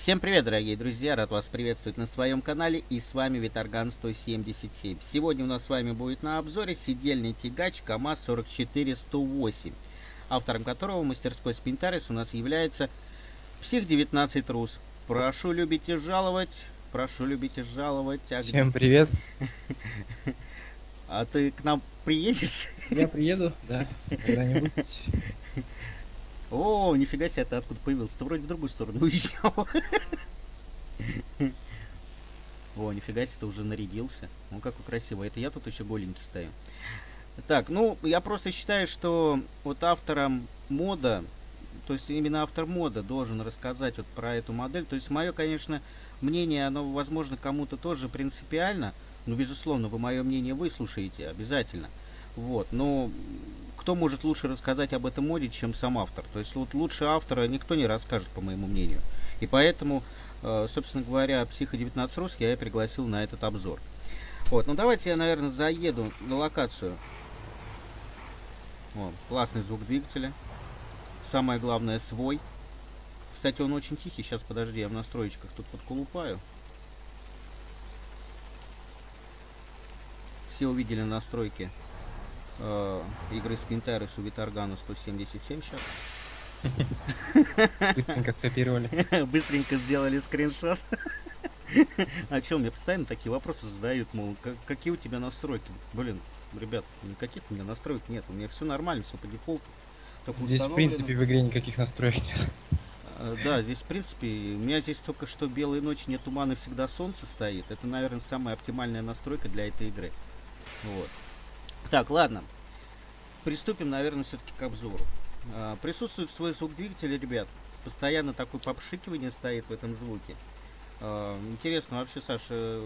Всем привет, дорогие друзья! Рад вас приветствовать на своем канале, и с вами Виторган 177. Сегодня у нас с вами будет на обзоре сидельный тягач КамАЗ-44-108, автором которого в мастерской Спинтарис у нас является Псих-19 Рус. Прошу любить и жаловать, прошу любить и жаловать. Всем привет. А ты к нам приедешь? Я приеду, да, когда-нибудь. О, нифига себе, ты откуда появился? Ты вроде в другую сторону уезжал. О, нифига себе, ты уже нарядился. Ну, какой красивый. Это я тут еще голенький стою. Так, ну, я просто считаю, что вот автором мода, то есть именно автор мода должен рассказать вот про эту модель. То есть мое, конечно, мнение, оно, возможно, кому-то тоже принципиально. Но, безусловно, вы мое мнение выслушаете обязательно. Вот, но кто может лучше рассказать об этом моде, чем сам автор? То есть вот лучше автора никто не расскажет, по моему мнению. И поэтому, собственно говоря, Психа-19 Рус я и пригласил на этот обзор. Вот, ну давайте я, наверное, заеду на локацию. О, классный звук двигателя. Самое главное, свой. Кстати, он очень тихий. Сейчас, подожди, я в настроечках тут подколупаю. Все увидели настройки игры Спинтарис у Виторгана 177 сейчас. Быстренько скопировали. Быстренько сделали скриншот. А что, мне постоянно такие вопросы задают, мол, какие у тебя настройки? Блин, ребят, никаких у меня настроек нет. У меня все нормально, все по дефолту. Здесь, в принципе, в игре никаких настроек нет. Да, здесь, в принципе, у меня здесь только что белые ночи, нет тумана, всегда солнце стоит. Это, наверное, самая оптимальная настройка для этой игры. Вот. Так, ладно. Приступим, наверное, все-таки к обзору. Присутствует свой звук двигателя, ребят. Постоянно такое попшикивание стоит в этом звуке. Интересно, вообще, Саша,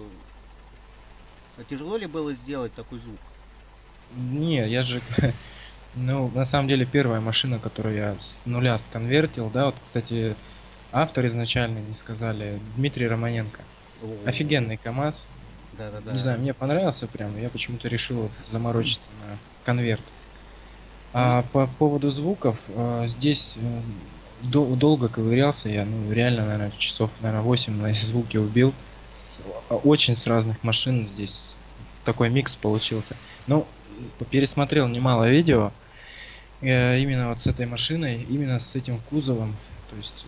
тяжело ли было сделать такой звук? Не, я же... Ну, на самом деле, первая машина, которую я с нуля сконвертил, да, вот, кстати, автор изначально не сказали, Дмитрий Романенко. Офигенный КамАЗ. Да-да-да. Не знаю, мне понравился прям, я почему-то решил заморочиться на конверт. А по поводу звуков, здесь долго ковырялся я, ну реально, наверное, часов, наверное, 8 на звуки убил. Очень с разных машин здесь такой микс получился. Ну, пересмотрел немало видео, именно вот с этой машиной, именно с этим кузовом. То есть,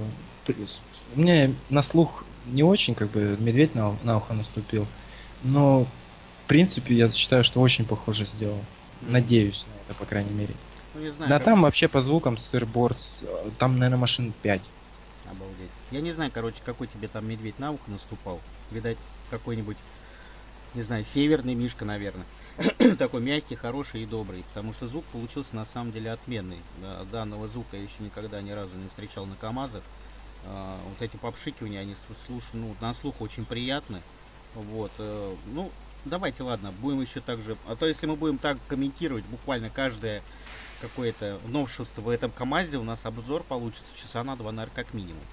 у меня на слух не очень, как бы, медведь на ухо наступил. Но, в принципе, я считаю, что очень похоже сделал. Надеюсь на это, по крайней мере. Ну, не знаю, да, там вообще по звукам сырбор, там, наверное, машин 5. Обалдеть. Я не знаю, короче, какой тебе там медведь на ухо наступал. Видать, какой-нибудь, не знаю, северный мишка, наверное. Такой мягкий, хороший и добрый. Потому что звук получился на самом деле отменный. Данного звука я еще никогда ни разу не встречал на КамАЗах. Вот эти попшикивания, они ну, на слух очень приятны. Вот, ну, давайте, ладно, будем еще так же. А то если мы будем так комментировать буквально каждое какое-то новшество в этом КамАЗе, у нас обзор получится часа на 2, наверное, как минимум.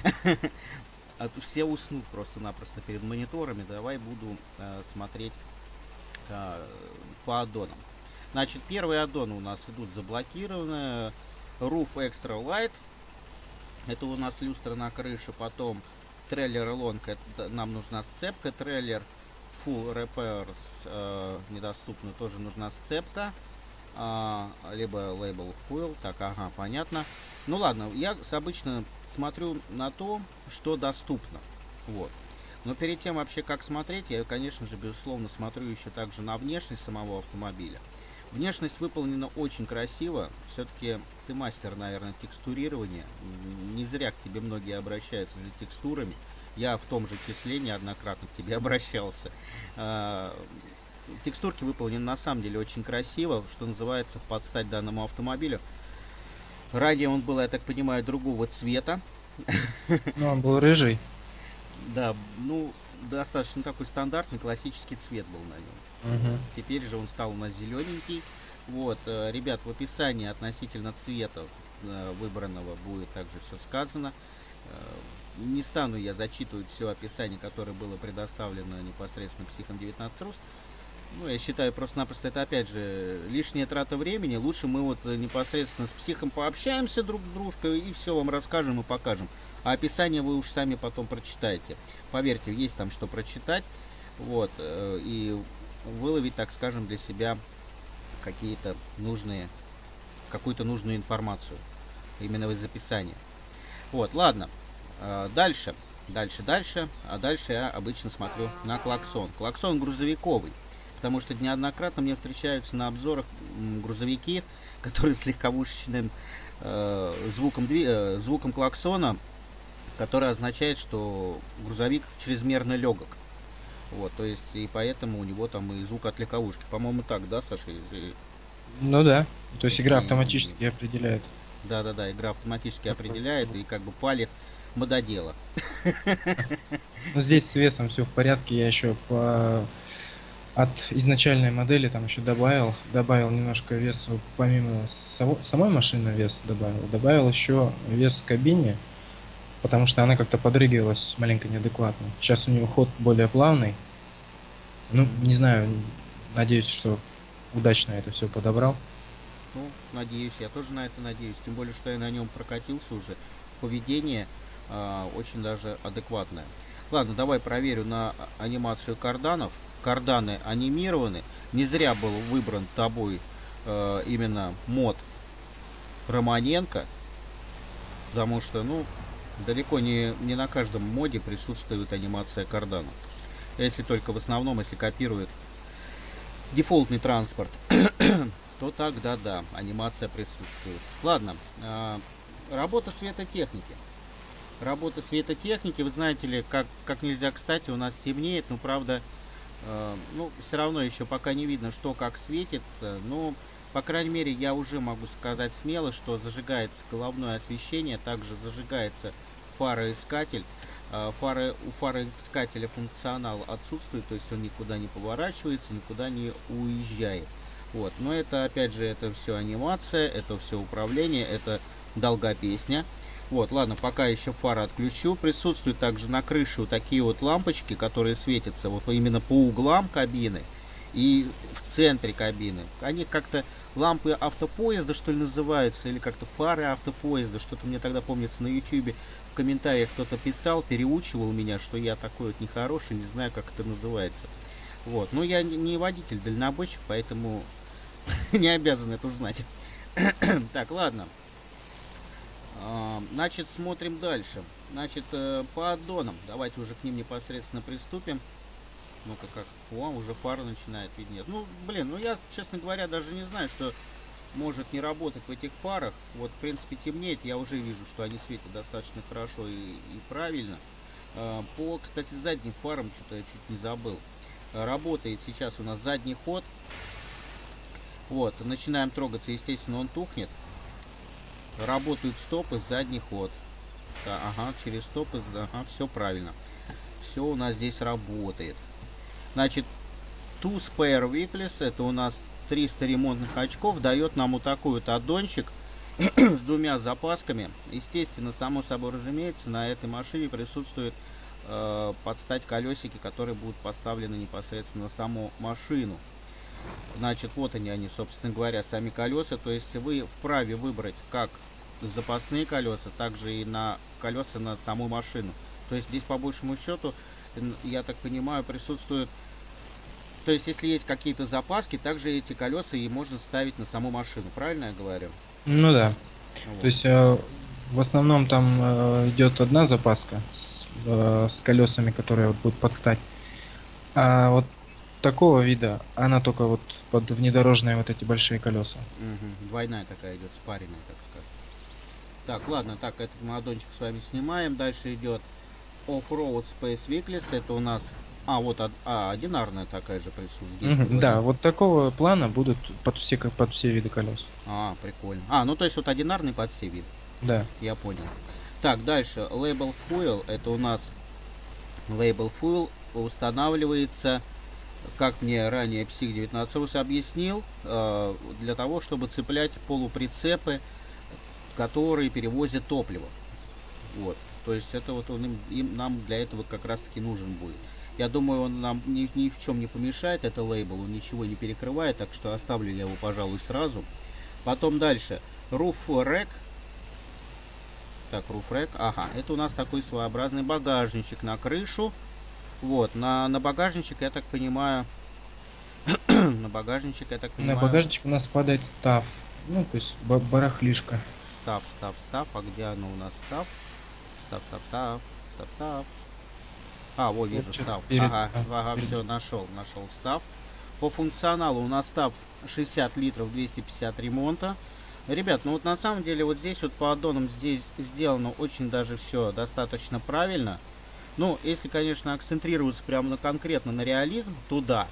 А то все уснут просто-напросто перед мониторами. Давай буду смотреть по аддонам. Значит, первые аддоны у нас идут заблокированные. Roof Extra Light. Это у нас люстра на крыше. Потом трейлер Long, это нам нужна сцепка. Трейлер Full Repairs недоступно, тоже нужна сцепка. Либо Label Fuel. Так, ага, понятно. Ну ладно, я обычно смотрю на то, что доступно. Вот. Но перед тем вообще как смотреть, я, конечно же, безусловно, смотрю еще также на внешность самого автомобиля. Внешность выполнена очень красиво. Все-таки ты мастер, наверное, текстурирования. Не зря к тебе многие обращаются за текстурами. Я в том же числе неоднократно к тебе обращался. Текстурки выполнены на самом деле очень красиво, что называется, под стать данному автомобилю. Ранее он был, я так понимаю, другого цвета. Ну, он был рыжий. Да, ну, достаточно такой стандартный классический цвет был на нем. Угу. Теперь же он стал у нас зелененький. Вот, ребят, в описании относительно цвета выбранного будет также все сказано. Не стану я зачитывать все описание, которое было предоставлено непосредственно Психом 19 Рус. Ну, я считаю, просто-напросто это, опять же, лишняя трата времени. Лучше мы вот непосредственно с психом пообщаемся друг с дружкой и все вам расскажем и покажем. А описание вы уж сами потом прочитаете. Поверьте, есть там что прочитать. Вот, и выловить, так скажем, для себя какие-то нужные, какую-то нужную информацию. Именно из описания. Вот, ладно. Дальше. А дальше я обычно смотрю на клаксон. Клаксон грузовиковый. Потому что неоднократно мне встречаются на обзорах грузовики, которые с легковушечным звуком клаксона, который означает, что грузовик чрезмерно легок. Вот, то есть, и поэтому у него там и звук от легковушки. По-моему, так, да, Саша? Ну да. То есть игра автоматически определяет. Да, игра автоматически определяет и как бы палит мододела. Ну здесь с весом все в порядке. Я еще от изначальной модели там еще добавил немножко весу, помимо самой машины вес добавил еще вес в кабине, потому что она как-то подрыгивалась маленько неадекватно. Сейчас у нее ход более плавный. Ну, не знаю, надеюсь, что удачно это все подобрал. Ну, надеюсь, я тоже на это надеюсь. Тем более, что я на нем прокатился уже. Поведение очень даже адекватное. Ладно, давай проверю на анимацию карданов. Карданы анимированы. Не зря был выбран тобой именно мод Романенко. Потому что, ну, далеко не на каждом моде присутствует анимация кардана. Если только в основном, если копируют дефолтный транспорт, то тогда да, анимация присутствует. Ладно, работа светотехники. Работа светотехники, вы знаете ли, как нельзя кстати, у нас темнеет, но правда, ну, все равно еще пока не видно, что как светится, но, по крайней мере, я уже могу сказать смело, что зажигается головное освещение, также зажигается фароискатель. У фароискателя функционал отсутствует, то есть он никуда не поворачивается, никуда не уезжает. Вот. Но это, опять же, это все анимация, это все управление, это долгопесня. Вот, ладно, пока еще фары отключу. Присутствуют также на крыше вот такие вот лампочки, которые светятся вот именно по углам кабины и в центре кабины. Они как-то лампы автопоезда, что ли, называются, или как-то фары автопоезда. Что-то мне тогда, помнится, на YouTube в комментариях кто-то писал, переучивал меня, что я такой вот нехороший, не знаю, как это называется. Вот, но я не водитель-дальнобойщик, поэтому не обязан это знать. Так, ладно. Значит, смотрим дальше. Значит, по аддонам. Давайте уже к ним непосредственно приступим. Ну-ка, как? О, уже фара начинает виднеть. Ну, блин, ну я, честно говоря, даже не знаю, что может не работать в этих фарах. Вот, в принципе, темнеет. Я уже вижу, что они светят достаточно хорошо и правильно. По, кстати, задним фарам что-то я чуть не забыл. Работает сейчас у нас задний ход. Вот, начинаем трогаться, естественно, он тухнет. Работают стопы, задний ход. Да, ага, через стопы, ага, все правильно. Все у нас здесь работает. Значит, two spare vehicles, это у нас 300 ремонтных очков, дает нам вот такой вот аддончик с двумя запасками. Естественно, само собой разумеется, на этой машине присутствует подстать колесики, которые будут поставлены непосредственно на саму машину. Значит, вот они, собственно говоря, сами колеса. То есть вы вправе выбрать как запасные колеса, так же и на колеса на саму машину. То есть здесь, по большему счету, я так понимаю, присутствует... То есть если есть какие-то запаски, также эти колеса и можно ставить на саму машину. Правильно я говорю? Ну да. Вот. То есть в основном там идет одна запаска с колесами, которые вот будут подстать. А вот такого вида она только вот под внедорожные вот эти большие колеса. Угу. Двойная такая идет, спаренная, так скажем. Так, ладно, так, этот модончик с вами снимаем. Дальше идет Off-Road Space Vehicles. Это у нас... вот одинарная такая же присутствует. Да, вот такого плана будут под все виды колес. Прикольно. Ну то есть вот одинарный под все виды. Да. Я понял. Так, дальше. Label Fuel. Это у нас Label Fuel устанавливается, как мне ранее Псих 19 объяснил, для того, чтобы цеплять полуприцепы, которые перевозят топливо. Вот. То есть это вот он нам для этого как раз таки нужен будет. Я думаю, он нам ни в чем не помешает, это лейбл, он ничего не перекрывает, так что оставлю я его, пожалуй, сразу. Потом дальше. Roof Rack. Так, Roof Rack. Ага, это у нас такой своеобразный багажничек на крышу. Вот, на багажничек, я так понимаю... на багажничек, я так понимаю... На багажничек у нас падает став. Ну, то есть барахлишка. Став. А где оно у нас став? Став. А, вот вижу, став. Ага, все, нашел став. По функционалу у нас став 60 литров, 250 ремонта. Ребят, ну вот на самом деле вот здесь вот по аддонам здесь сделано очень даже все достаточно правильно. Ну, если, конечно, акцентрироваться прямо конкретно на реализм, то да.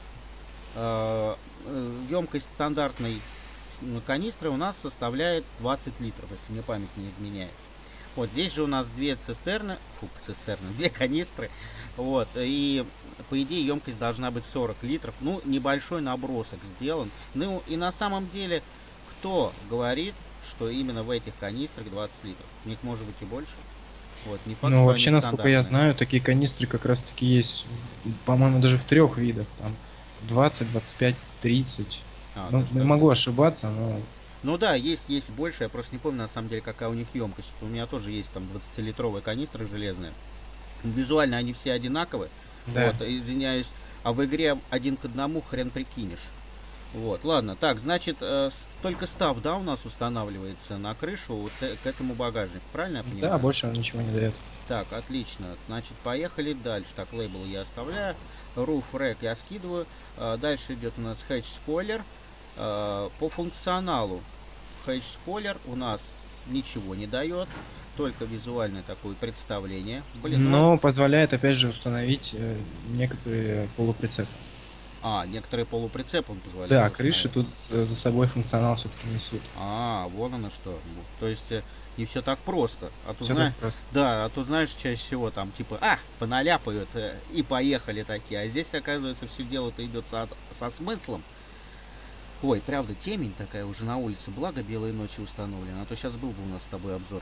Емкость стандартной канистры у нас составляет 20 литров, если мне память не изменяет. Вот здесь же у нас две канистры. Вот, и по идее емкость должна быть 40 литров. Ну, небольшой набросок сделан. Ну, и на самом деле, кто говорит, что именно в этих канистрах 20 литров? У них может быть и больше. Вот, не факт, ну, вообще, насколько я знаю, такие канистры как раз таки есть, по-моему, даже в 3 видах. Там 20, 25, 30. Ну, могу ошибаться, но... Ну да, есть больше, я просто не помню на самом деле, какая у них емкость. У меня тоже есть там 20-литровая канистра железная. Визуально они все одинаковые. Да. Вот, извиняюсь, а в игре 1 к 1 хрен прикинешь. Вот, ладно, так, значит, только став, да, у нас устанавливается на крышу к этому багажнику, правильно я понимаю? Да, больше он ничего не дает. Так, отлично, значит, поехали дальше. Так, лейбл я оставляю, Roof Rack я скидываю. Дальше идет у нас Hatch Spoiler. По функционалу Hatch Spoiler у нас ничего не дает, только визуальное такое представление. Блин, но позволяет опять же установить некоторые полуприцепы. Некоторые полуприцепы он позволяет. Да, крыши тут за собой функционал все-таки несут. Вон оно что. То есть не все так просто. Просто. Да, а то знаешь, чаще всего там типа, поналяпают и поехали такие. А здесь, оказывается, все дело-то идет со смыслом. Ой, правда, темень такая уже на улице, благо белые ночи установлены, а то сейчас был бы у нас с тобой обзор.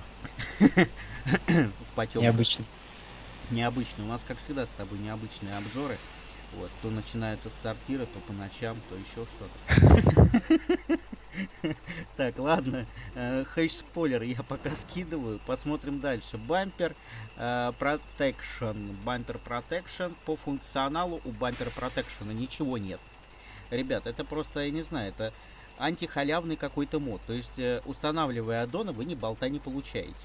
В потёмках. Необычный. У нас, как всегда, с тобой необычные обзоры. Вот, то начинается с сортира, то по ночам, то еще что-то. Так, ладно. Hatch Spoiler я пока скидываю. Посмотрим дальше. Бампер Protection. Бампер Protection. По функционалу у Bumper Protection ничего нет. Ребят, это просто, я не знаю, это антихалявный какой-то мод. То есть, устанавливая аддоны, вы ни болта не получаете.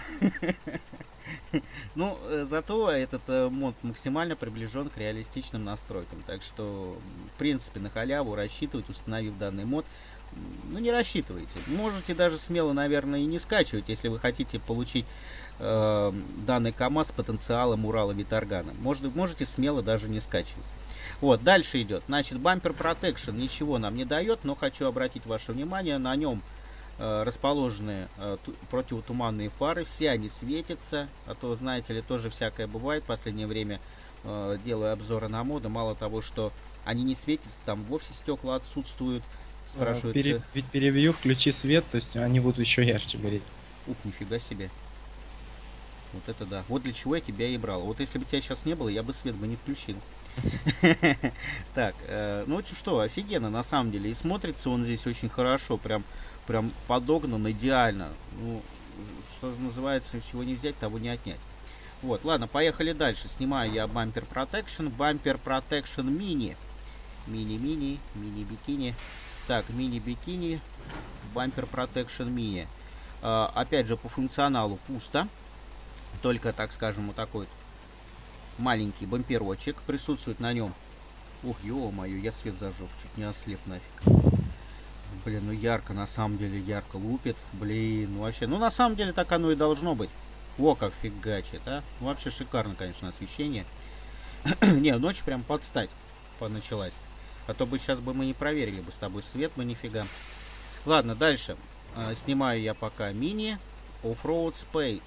Ну, зато этот мод максимально приближен к реалистичным настройкам. Так что, в принципе, на халяву рассчитывать, установив данный мод, ну, не рассчитывайте. Можете даже смело, наверное, и не скачивать, если вы хотите получить данный КамАЗ с потенциалом Урала Виторгана. Можете смело даже не скачивать. Вот, дальше идет. Значит, Bumper Protection ничего нам не дает, но хочу обратить ваше внимание, на нем расположены противотуманные фары, все они светятся, а то, знаете ли, тоже всякое бывает. В последнее время делаю обзоры на моды, мало того, что они не светятся, там вовсе стекла отсутствуют. Спрашивается... Ведь перебью, включи свет, то есть они будут еще ярче гореть. Ух, нифига себе. Вот это да. Вот для чего я тебя и брал. Вот если бы тебя сейчас не было, я бы свет бы не включил. Так, ну что, офигенно на самом деле. И смотрится он здесь очень хорошо, прям подогнан идеально. Ну, что называется, чего не взять, того не отнять. Вот, ладно, поехали дальше. Снимаю я Bumper Protection. Bumper Protection Mini. Мини-бикини. Так, мини-бикини. Bumper Protection Mini. Опять же, по функционалу пусто. Только, так скажем, вот такой маленький бамперочек присутствует на нем. Ух, ё-моё, я свет зажег, чуть не ослеп нафиг. Блин, ну ярко, на самом деле, ярко лупит. Блин, ну вообще, ну на самом деле так оно и должно быть. Во, как фигачит, а. Ну, вообще шикарно, конечно, освещение. Не, ночь прям подстать началась. А то бы сейчас бы мы не проверили бы с тобой свет, мы нифига. Ладно, дальше. Снимаю я пока мини Offroad Spare.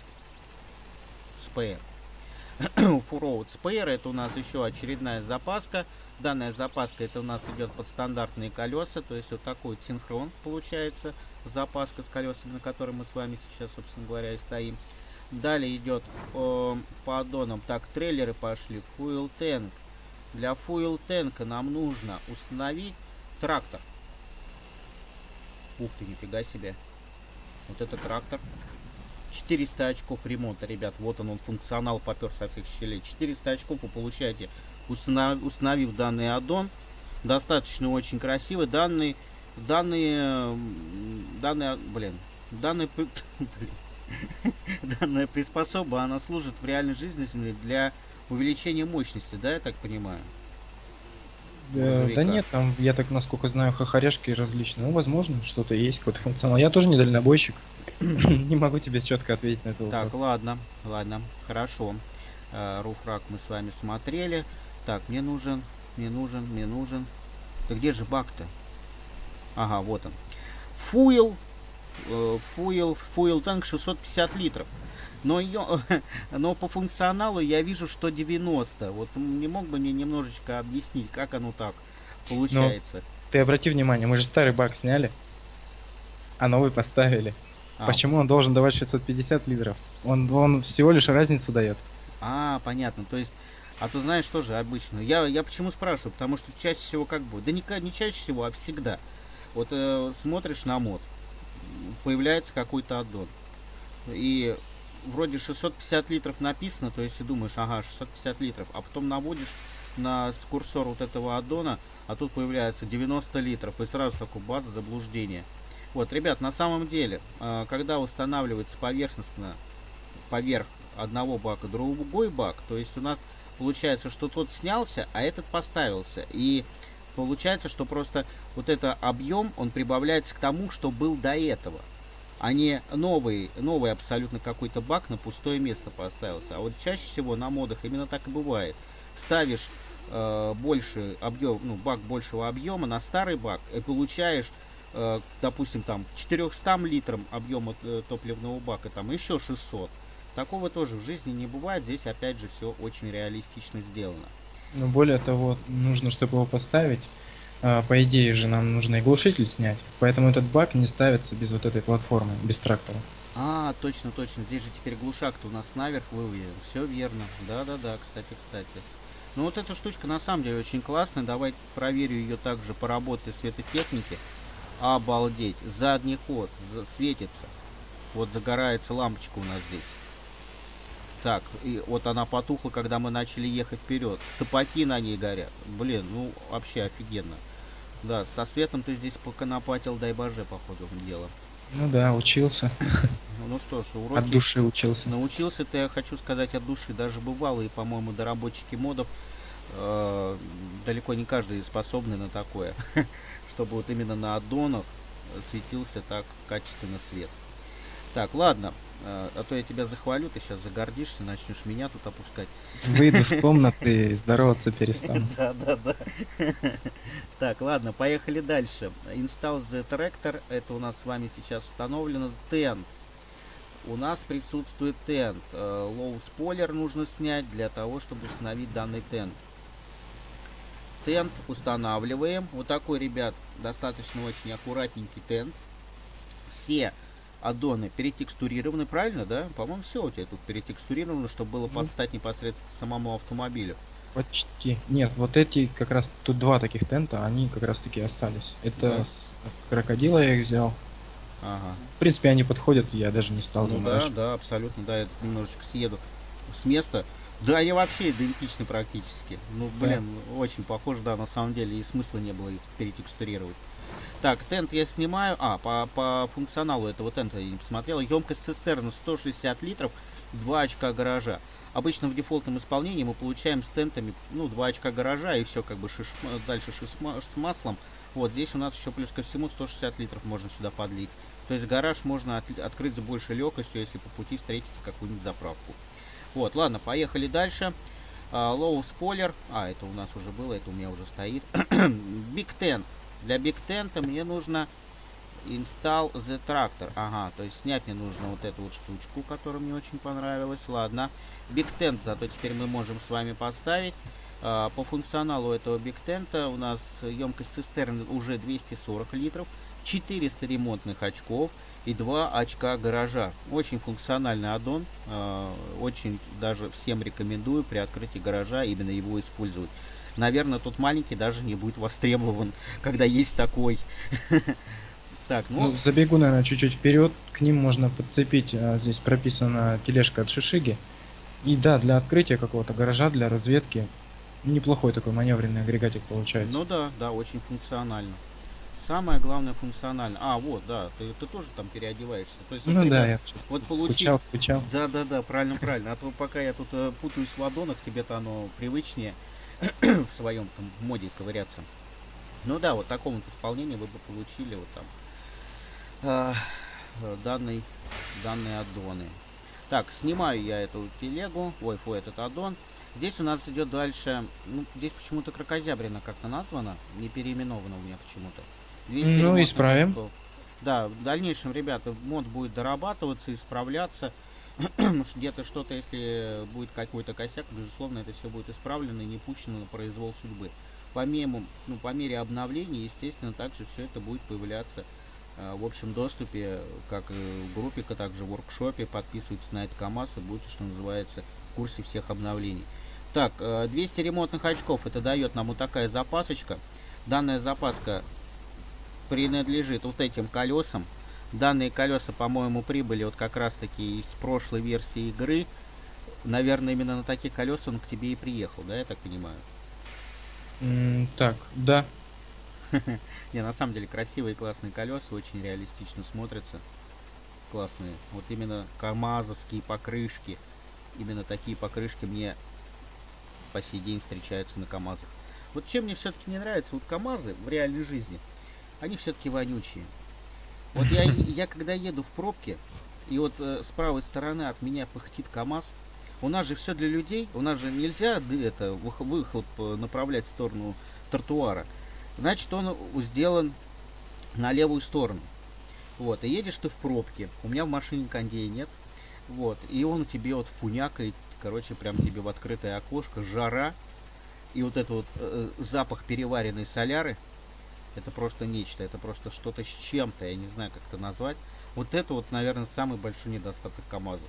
Offroad Spare, это у нас еще очередная запаска. Данная запаска, это у нас идет под стандартные колеса, то есть вот такой вот синхрон получается, запаска с колесами, на которой мы с вами сейчас, собственно говоря, и стоим. Далее идет по аддонам, так, трейлеры пошли, fuel tank, Для fuel танка нам нужно установить трактор. Ух ты, нифига себе. Вот это трактор. 400 очков ремонта, ребят. Вот он функционал попер со всех щелей. 400 очков вы получаете, установив данный аддон. Достаточно очень красивый. Данный данная приспособа, она служит в реальной жизни для увеличения мощности, да, я так понимаю? Да нет, там, я так насколько знаю, хахарешки различные. Ну, возможно, что-то есть, какой-то функционал. Я тоже не дальнобойщик. Не могу тебе четко ответить на это вопрос. Так, ладно, хорошо. Руфрак мы с вами смотрели. Так, мне нужен. Да где же бак-то? Ага, вот он. Fuel танк 650 литров. Но по функционалу я вижу, что 90. Вот не мог бы мне немножечко объяснить, как оно так получается? Ты обрати внимание, мы же старый бак сняли, а новый поставили. Почему он должен давать 650 литров? Он всего лишь разницу дает. Понятно. То есть, а то знаешь, тоже обычно. Я почему спрашиваю? Потому что чаще всего как бы, да не чаще всего, а всегда. Вот смотришь на мод, появляется какой-то аддон. И вроде 650 литров написано, то есть ты думаешь, ага, 650 литров, а потом наводишь на курсор вот этого аддона, а тут появляется 90 литров, и сразу такой бац, заблуждение. Вот, ребят, на самом деле, когда устанавливается поверхностно поверх одного бака другой бак, то есть у нас получается, что тот снялся, а этот поставился, и получается, что просто вот этот объем, он прибавляется к тому, что был до этого, а не новый абсолютно какой-то бак на пустое место поставился. А вот чаще всего на модах именно так и бывает. Ставишь больше объем, бак большего объема на старый бак и получаешь, допустим, там 400 литрам объема топливного бака, там еще 600. Такого тоже в жизни не бывает. Здесь опять же все очень реалистично сделано. Но более того, нужно, чтобы его поставить, по идее же нам нужно и глушитель снять, поэтому этот бак не ставится без вот этой платформы, без трактора. Точно. Здесь же теперь глушак-то у нас наверх выведен. Все верно. Да, кстати. Ну вот эта штучка на самом деле очень классная. Давай проверю ее также по работе светотехники. Обалдеть. Задний ход светится. Вот загорается лампочка у нас здесь. Так, и вот она потухла, когда мы начали ехать вперед. Стопаки на ней горят. Блин, вообще офигенно. Да, со светом ты здесь поконопатил, дай боже, походу, дело. Ну да, учился. Ну что ж, уроки... От души учился. Научился-то, я хочу сказать, от души. Даже бывалые, по-моему, доработчики модов, далеко не каждый способны на такое. Чтобы вот именно на аддонах светился так качественно свет. Так, ладно. А то я тебя захвалю, ты сейчас загордишься, начнешь меня тут опускать. Выйду с комнаты и здороваться перестану. Да. Так, ладно, поехали дальше. Install the Tractor. Это у нас с вами сейчас установлено. Tent. У нас присутствует Tent. Low Spoiler нужно снять для того, чтобы установить данный Tent. Tent устанавливаем. Вот такой, ребят, достаточно очень аккуратненький Tent. Все аддоны перетекстурированы, правильно, да? По-моему, все у тебя тут перетекстурировано, чтобы было под стать непосредственно самому автомобилю. Почти. Нет, вот эти как раз, тут два таких тента, они как раз таки остались. Это Да. с крокодила я их взял. Ага. В принципе, они подходят, я даже не стал заморачиваться. Да, абсолютно, да, я немножечко съеду с места. Да, они вообще идентичны практически. Блин, очень похоже, да, на самом деле, и смысла не было их перетекстурировать. Так, тент я снимаю. По функционалу этого тента я не посмотрел. Емкость цистерны 160 литров, 2 очка гаража. Обычно в дефолтном исполнении мы получаем с тентами, 2 очка гаража и все, как бы дальше шиш с маслом. Вот здесь у нас еще плюс ко всему 160 литров можно сюда подлить. То есть гараж можно открыть с большей легкостью, если по пути встретите какую-нибудь заправку. Вот, ладно, поехали дальше. Low Spoiler. Это у нас уже было, это у меня уже стоит. Big Tent. Для Big Tent мне нужно Install the Tractor. Ага, то есть снять мне нужно вот эту вот штучку, которая мне очень понравилась. Ладно. Big Tent зато теперь мы можем с вами поставить. По функционалу этого Big Tent у нас емкость цистерны уже 240 литров, 400 ремонтных очков и 2 очка гаража. Очень функциональный аддон. Очень даже всем рекомендую при открытии гаража именно его использовать. наверное, тот маленький даже не будет востребован, когда есть такой. Так, Ну, забегу, наверное, чуть-чуть вперед. К ним можно подцепить, здесь прописана тележка от Шишиги. И да, для открытия какого-то гаража, для разведки. Неплохой такой маневренный агрегатик получается. ну да, да, очень функционально. Самое главное функционально. А, вот, да, ты тоже там переодеваешься. То есть, вот, Ну да, ребят, я вот скучал. Да, да, да, правильно, правильно. А то пока я тут путаюсь в ладонах, тебе-то оно привычнее в своем там моде ковыряться. Ну да, вот в таком вот исполнении вы бы получили вот там данные аддоны. Так, снимаю я эту телегу, ой, фу, этот аддон. Здесь у нас идет дальше, ну, здесь почему-то кракозябрина как-то названа, не переименована у меня почему-то. 200 Ну, ремонтных исправим. очков. Да, в дальнейшем, ребята, мод будет дорабатываться, исправляться. Где-то что-то, если будет какой-то косяк, безусловно, это все будет исправлено и не пущено на произвол судьбы. По мере обновления, естественно, также все это будет появляться в общем доступе, как в группе, также в воркшопе. Подписывайтесь на этот КамАЗ и будете, что называется, в курсе всех обновлений. Так, 200 ремонтных очков, это дает нам вот такая запасочка. Данная запаска принадлежит вот этим колесам. Данные колеса, по-моему, прибыли вот как раз таки из прошлой версии игры. Наверное, именно на таких колесах он к тебе и приехал, да, я так понимаю? Так, да. Не, на самом деле красивые и классные колеса, очень реалистично смотрятся. Классные. Вот именно камазовские покрышки. Именно такие покрышки мне по сей день встречаются на КамАЗах. Вот чем мне все-таки не нравится, вот КамАЗы в реальной жизни, они все-таки вонючие. Вот я когда еду в пробке, и вот с правой стороны от меня пыхтит КамАЗ, у нас же все для людей, у нас же нельзя выхлоп направлять в сторону тротуара. Значит, он сделан на левую сторону. Вот, и едешь ты в пробке. У меня в машине кондея нет. Вот, и он тебе вот фунякает, короче, прям тебе в открытое окошко, жара. И вот этот вот запах переваренной соляры, это просто нечто, это просто что-то с чем-то, я не знаю, как это назвать. Вот это вот, наверное, самый большой недостаток КамАЗа.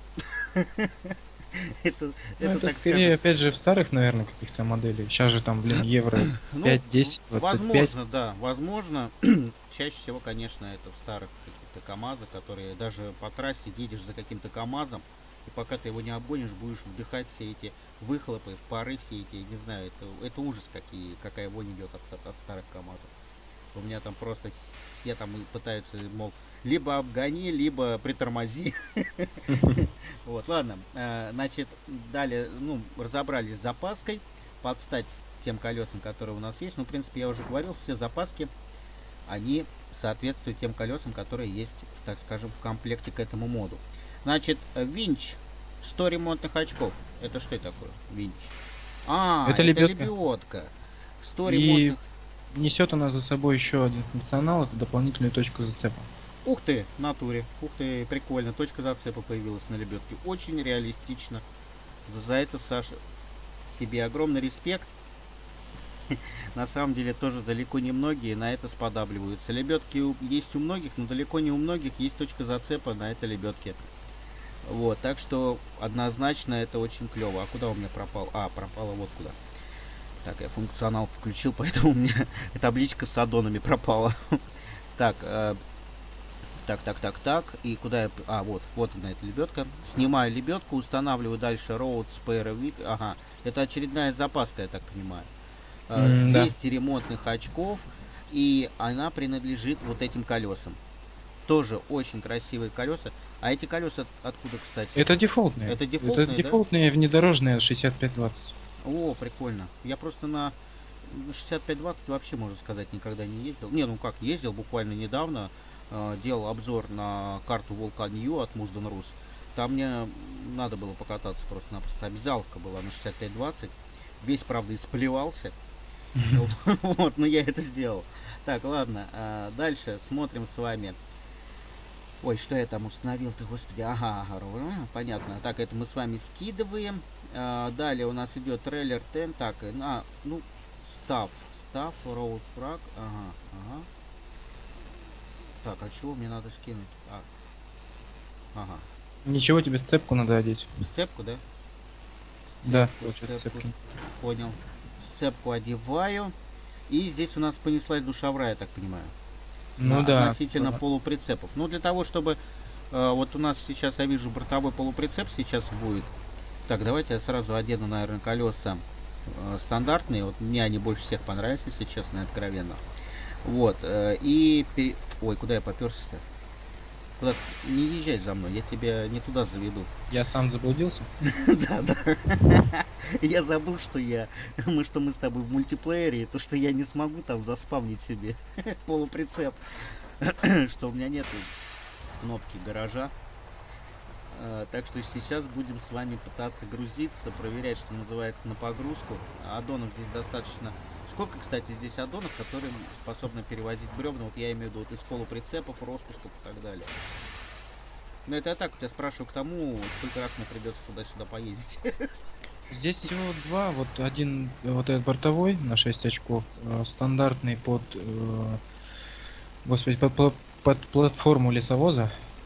Ну, это скорее, опять же, в старых, наверное, каких-то моделей. Сейчас же там, блин, евро 5, 10, 25. Возможно, да, возможно. Чаще всего, конечно, это в старых каких-то КамАЗах, которые даже по трассе едешь за каким-то КамАЗом, и пока ты его не обгонишь, будешь вдыхать все эти выхлопы, пары все эти, я не знаю, это ужас, какая вонь идет от старых КамАЗов. У меня там просто все там пытаются, мол, либо обгони, либо притормози. Вот, ладно. Значит, далее, ну, разобрались с запаской. Под стать тем колесам, которые у нас есть. Ну, в принципе, я уже говорил, все запаски, они соответствуют тем колесам, которые есть, так скажем, в комплекте к этому моду. Значит, винч, 100 ремонтных очков. Это что такое, винч? Это лебедка. 100 ремонтных. Несет она за собой еще один функционал, это дополнительную точку зацепа. Ух ты, в натуре. Ух ты, прикольно. Точка зацепа появилась на лебедке. Очень реалистично. За это, Саша, тебе огромный респект. На самом деле тоже далеко не многие на это сподабливаются. Лебедки есть у многих, но далеко не у многих есть точка зацепа на этой лебедке. Вот, так что однозначно это очень клево. А куда у меня пропал? Пропала вот куда. Так, я функционал включил, поэтому у меня табличка с аддонами пропала. Так, так. И куда я... вот она эта лебедка. Снимаю лебедку, устанавливаю дальше Road Spare Week. Ага, это очередная запаска, я так понимаю. 200 ремонтных очков. И она принадлежит вот этим колесам. Тоже очень красивые колеса. А эти колеса откуда, кстати? Это дефолтные. Это дефолтные, да? Внедорожные 6520. О, прикольно. Я просто на 6520 вообще, можно сказать, никогда не ездил. Не, ну как, ездил буквально недавно. Делал обзор на карту Vulcan U от Muzdan Rus. Там мне надо было покататься просто-напросто. Обязаловка была на 6520. Весь, правда, исполевался. Вот, но я это сделал. Так, ладно. Дальше смотрим с вами. Ой, что я там установил-то, господи. Ага, понятно. Так, это мы с вами скидываем. Далее у нас идет трейлер 10. Так, став, road frag. Ага. Так, а чего мне надо скинуть? Ага. Ничего, тебе сцепку надо одеть. Сцепку, да? Да, сцепку. Понял. Сцепку одеваю. И здесь у нас понеслась душевая, я так понимаю. Ну да. Относительно полуприцепов. Ну, для того, чтобы... вот у нас сейчас, я вижу, бортовой полуприцеп сейчас будет. Так, давайте я сразу одену, наверное, колеса стандартные. Вот мне они больше всех понравились, если честно, и откровенно. Вот. Ой, куда я поперся-то? Куда... Не езжай за мной, я тебя не туда заведу. Я сам заблудился? Да, да. Я забыл, что мы с тобой в мультиплеере, то что я не смогу там заспавнить себе полуприцеп, что у меня нету кнопки гаража. Так что сейчас будем с вами пытаться грузиться, проверять, что называется, на погрузку. Аддонов здесь достаточно. Сколько, кстати, здесь аддонов, которые способны перевозить бревна? Вот я имею в виду вот из полуприцепов, распусков и так далее. Но это я так у тебя спрашиваю к тому, сколько раз мне придется туда-сюда поездить. Здесь всего два. Вот один, вот этот бортовой на 6 очков, стандартный под, господи, под платформу лесовоза,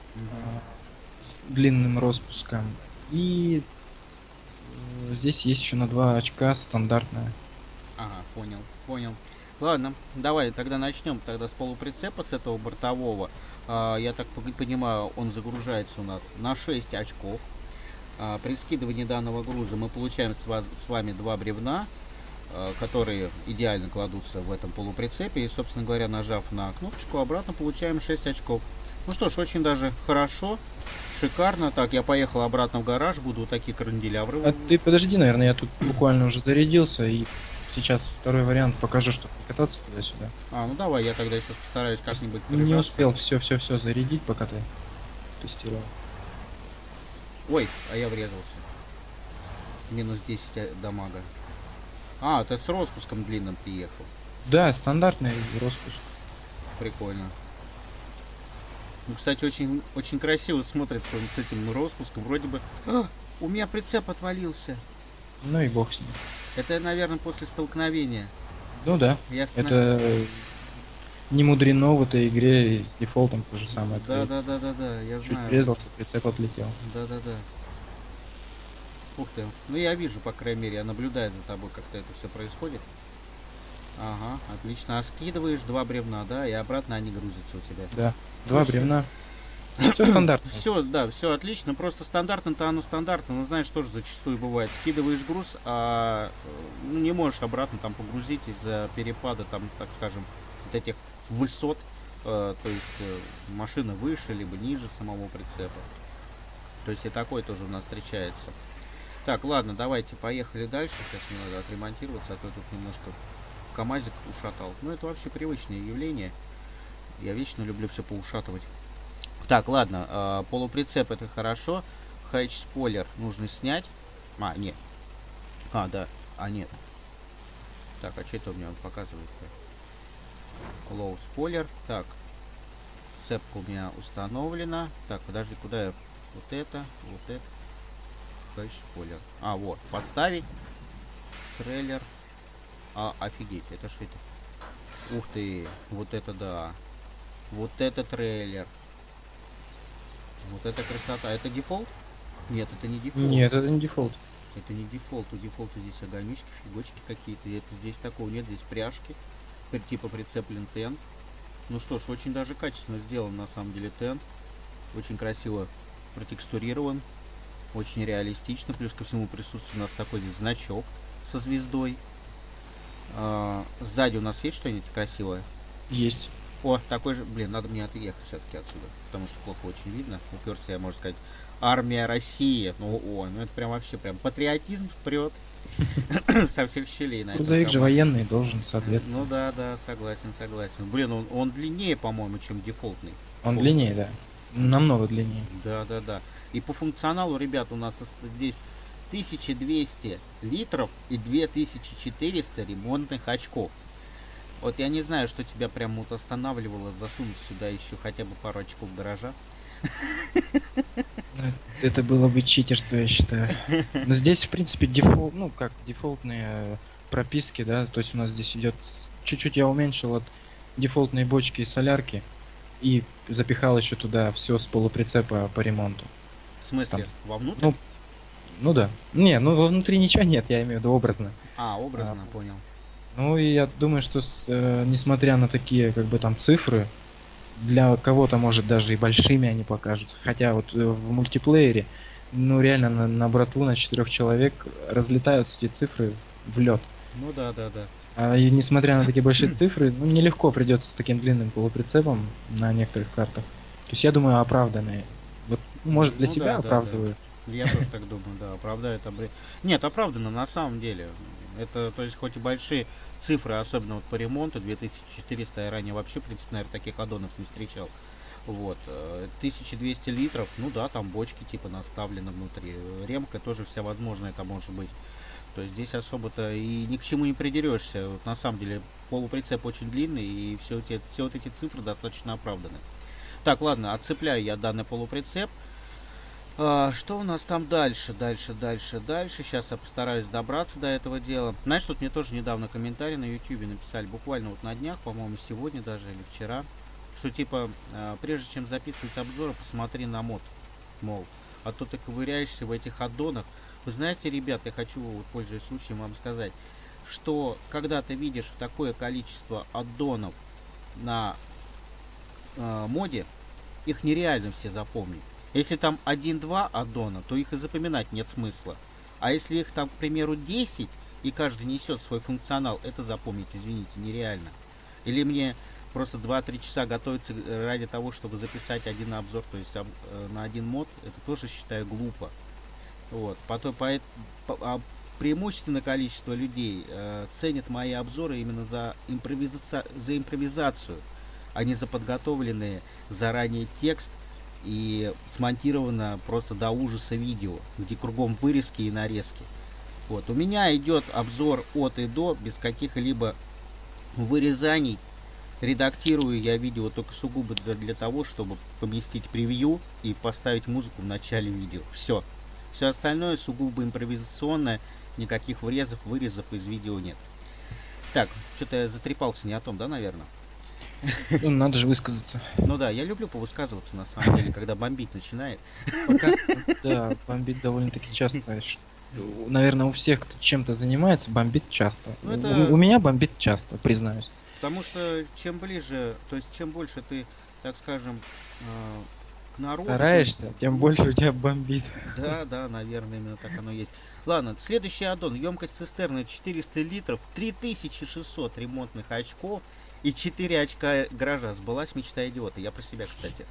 с длинным распуском. И здесь есть еще на 2 очка стандартная. Ага, понял. Ладно, давай тогда начнем тогда с полуприцепа, с этого бортового. Я так понимаю, он загружается у нас на 6 очков. При скидывании данного груза мы получаем с вами 2 бревна, которые идеально кладутся в этом полуприцепе. И, собственно говоря, нажав на кнопочку, обратно получаем 6 очков. Ну что ж, очень даже хорошо, шикарно. Так, я поехал обратно в гараж, буду вот такие кренделявры. А ты подожди, наверное, я тут буквально уже зарядился, и сейчас второй вариант покажу, чтобы кататься туда-сюда. Ну давай, я тогда сейчас постараюсь как-нибудь Не успел все зарядить, пока ты тестировал. Ой, а я врезался. Минус 10 дамага. Ты с распуском длинным приехал. Да, стандартный распуск. Прикольно. Ну, кстати, очень, очень красиво смотрится он с этим распуском. Вроде бы... у меня прицеп отвалился. Ну и бог с ним. Это, наверное, после столкновения. Ну да. Это не мудрено в этой игре, с дефолтом то же самое. Да, я чуть знаю. врезался, прицеп отлетел. Да. Ух ты. Ну я вижу, по крайней мере, я наблюдаю за тобой, как-то это все происходит. Ага, отлично. Скидываешь 2 бревна, да, и обратно они грузятся у тебя. Да, 2 бревна. Все стандартно. Все отлично. Просто стандартно-то оно стандартно. Но знаешь, тоже зачастую бывает. Скидываешь груз, не можешь обратно там погрузить из-за перепада, там, так скажем, вот этих высот. То есть машина выше, либо ниже самого прицепа. То есть и такой тоже у нас встречается. Так, ладно, давайте поехали дальше. Сейчас мне надо отремонтироваться, а то тут немножко КамАЗик ушатал. Ну, это вообще привычное явление. Я вечно люблю все поушатывать. Так, ладно, полуприцеп это хорошо. Хэтч-спойлер нужно снять. Нет. Да. Нет. Так, а что это у меня он показывает? Low спойлер. Так. Сцепка у меня установлена. Так, подожди, куда я? Вот это. Хэтч-спойлер. Вот. Поставить. Трейлер. Офигеть, это что это? Ух ты. Вот это да. Вот это трейлер. Вот это красота. Это дефолт? Нет, это не дефолт. Нет, это не дефолт. Это не дефолт. У дефолта здесь огонечки, фигочки какие-то. Это здесь такого нет. Здесь пряжки. Типа прицеплен тент. Ну что ж, очень даже качественно сделан на самом деле тент. Очень красиво протекстурирован. Очень реалистично. Плюс ко всему присутствует у нас такой здесь значок со звездой. Сзади у нас есть что-нибудь красивое? Есть. Такой же, надо мне отъехать все-таки отсюда, потому что плохо очень видно. Уперся я, можно сказать, армия России. Ну это прям вообще прям патриотизм вперед со всех щелей. Грузовик же военный должен, соответственно. Ну да, согласен. Он длиннее, по-моему, чем дефолтный. Он длиннее, да. Намного длиннее. Да. И по функционалу, ребят, у нас здесь 1200 литров и 2400 ремонтных очков. Вот я не знаю, что тебя прям вот останавливало засунуть сюда еще хотя бы пару очков гаража. Это было бы читерство, я считаю. Но здесь, в принципе, дефолтные прописки, да, то есть у нас здесь идет... Чуть-чуть я уменьшил от дефолтной бочки и солярки и запихал еще туда все с полуприцепа по ремонту. В смысле? Вовнутрь? Ну да. Вовнутри ничего нет, я имею в виду образно. А, А, образно, понял. Ну и я думаю, что несмотря на такие как бы там цифры, для кого-то может даже и большими они покажутся. Хотя вот в мультиплеере, ну реально на братву, на 4 человек разлетаются эти цифры в лед. Ну да, да, да. И несмотря на такие большие цифры, ну нелегко придется с таким длинным полуприцепом на некоторых картах. То есть я думаю, оправданные. Вот, может, для Ну себя да, да, да. оправдываю. Я тоже так думаю, да, оправдает обрыв. Нет, оправдано на самом деле. Это, то есть, хоть и большие цифры, особенно вот по ремонту, 2400 я ранее вообще, в принципе, наверное, таких аддонов не встречал. Вот, 1200 литров, ну да, там бочки типа наставлены внутри. Ремка тоже вся возможная там может быть. То есть здесь особо-то и ни к чему не придерешься. Вот, на самом деле полуприцеп очень длинный, и все вот эти цифры достаточно оправданы. Так, ладно, отцепляю я данный полуприцеп. Что у нас там дальше? Дальше. Сейчас я постараюсь добраться до этого дела. Знаешь, тут мне тоже недавно комментарий на YouTube написали, буквально вот на днях, по-моему, сегодня даже или вчера, что типа, прежде чем записывать обзоры, посмотри на мод. Мол, а то ты ковыряешься в этих аддонах. Вы знаете, ребят, я хочу, вот, пользуясь случаем, вам сказать, что когда ты видишь такое количество аддонов на моде, их нереально все запомнить. Если там один-два аддона, то их и запоминать нет смысла. А если их там, к примеру, 10, и каждый несет свой функционал, это запомнить, извините, нереально. Или мне просто 2-3 часа готовиться ради того, чтобы записать один обзор, то есть на один мод, это тоже считаю глупо. Вот. Преимущественно количество людей ценят мои обзоры именно за импровизацию, а не за подготовленные заранее текст и смонтировано просто до ужаса видео, где кругом вырезки и нарезки. Вот. У меня идет обзор от и до, без каких-либо вырезаний. Редактирую я видео только сугубо для того, чтобы поместить превью и поставить музыку в начале видео. Все. Все остальное сугубо импровизационное, никаких вырезов из видео нет. Так, что-то я затрепался не о том, да, наверное? Ну, надо же высказаться. Ну да, я люблю повысказываться, на самом деле, когда бомбить начинает. Пока, да, бомбит довольно-таки часто. Наверное, у всех, кто чем-то занимается, бомбит часто. Ну это У меня бомбит часто, признаюсь. потому что чем ближе, то есть чем больше ты, так скажем, к народу, то есть, Стараешься, тем больше у тебя бомбит. да, да, наверное, именно так оно есть. Ладно, следующий аддон. Емкость цистерны 400 литров, 3600 ремонтных очков и 4 очка гаража. Сбылась мечта идиота. Я про себя, кстати.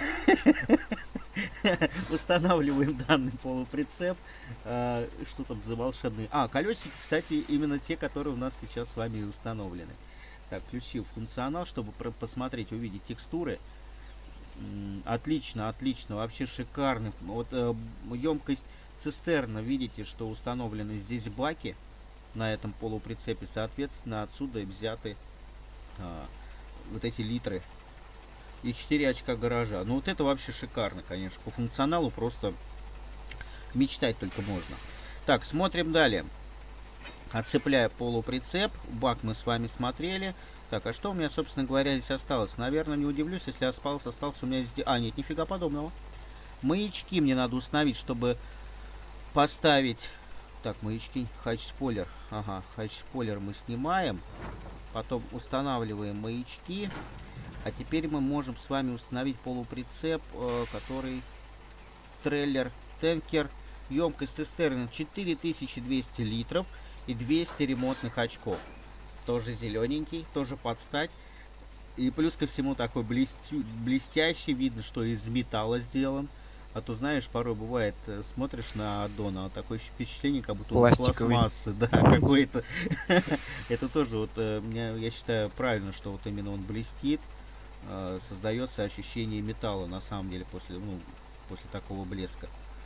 Устанавливаем данный полуприцеп. Что там за волшебные... колесики, кстати, именно те, которые у нас сейчас с вами установлены. Так, включил функционал, чтобы посмотреть, увидеть текстуры. Отлично, отлично, вообще шикарно. Вот емкость цистерна, видите, что установлены здесь баки на этом полуприцепе. Соответственно, отсюда и взяты вот эти литры. И 4 очка гаража. Ну вот это вообще шикарно, конечно. По функционалу просто мечтать только можно. Так, смотрим далее. Отцепляю полуприцеп. Бак мы с вами смотрели. Так, а что у меня, собственно говоря, здесь осталось? Наверное, не удивлюсь, если остался у меня здесь... нет, нифига подобного. Маячки мне надо установить, чтобы поставить... Так, маячки, хач-спойлер. Ага, хач-спойлер мы снимаем. Потом устанавливаем маячки. А теперь мы можем с вами установить полуприцеп, который... Трейлер Танкер. Емкость цистерны 4200 литров и 200 ремонтных очков. Тоже зелененький, тоже под стать. И плюс ко всему такой блестящий, видно, что из металла сделан. А то, знаешь, порой бывает, смотришь на аддон, такое впечатление, как будто он из пластмассы, да, какой-то. Это тоже вот, я считаю, правильно, что вот именно он блестит. Создается ощущение металла, на самом деле, после такого блеска.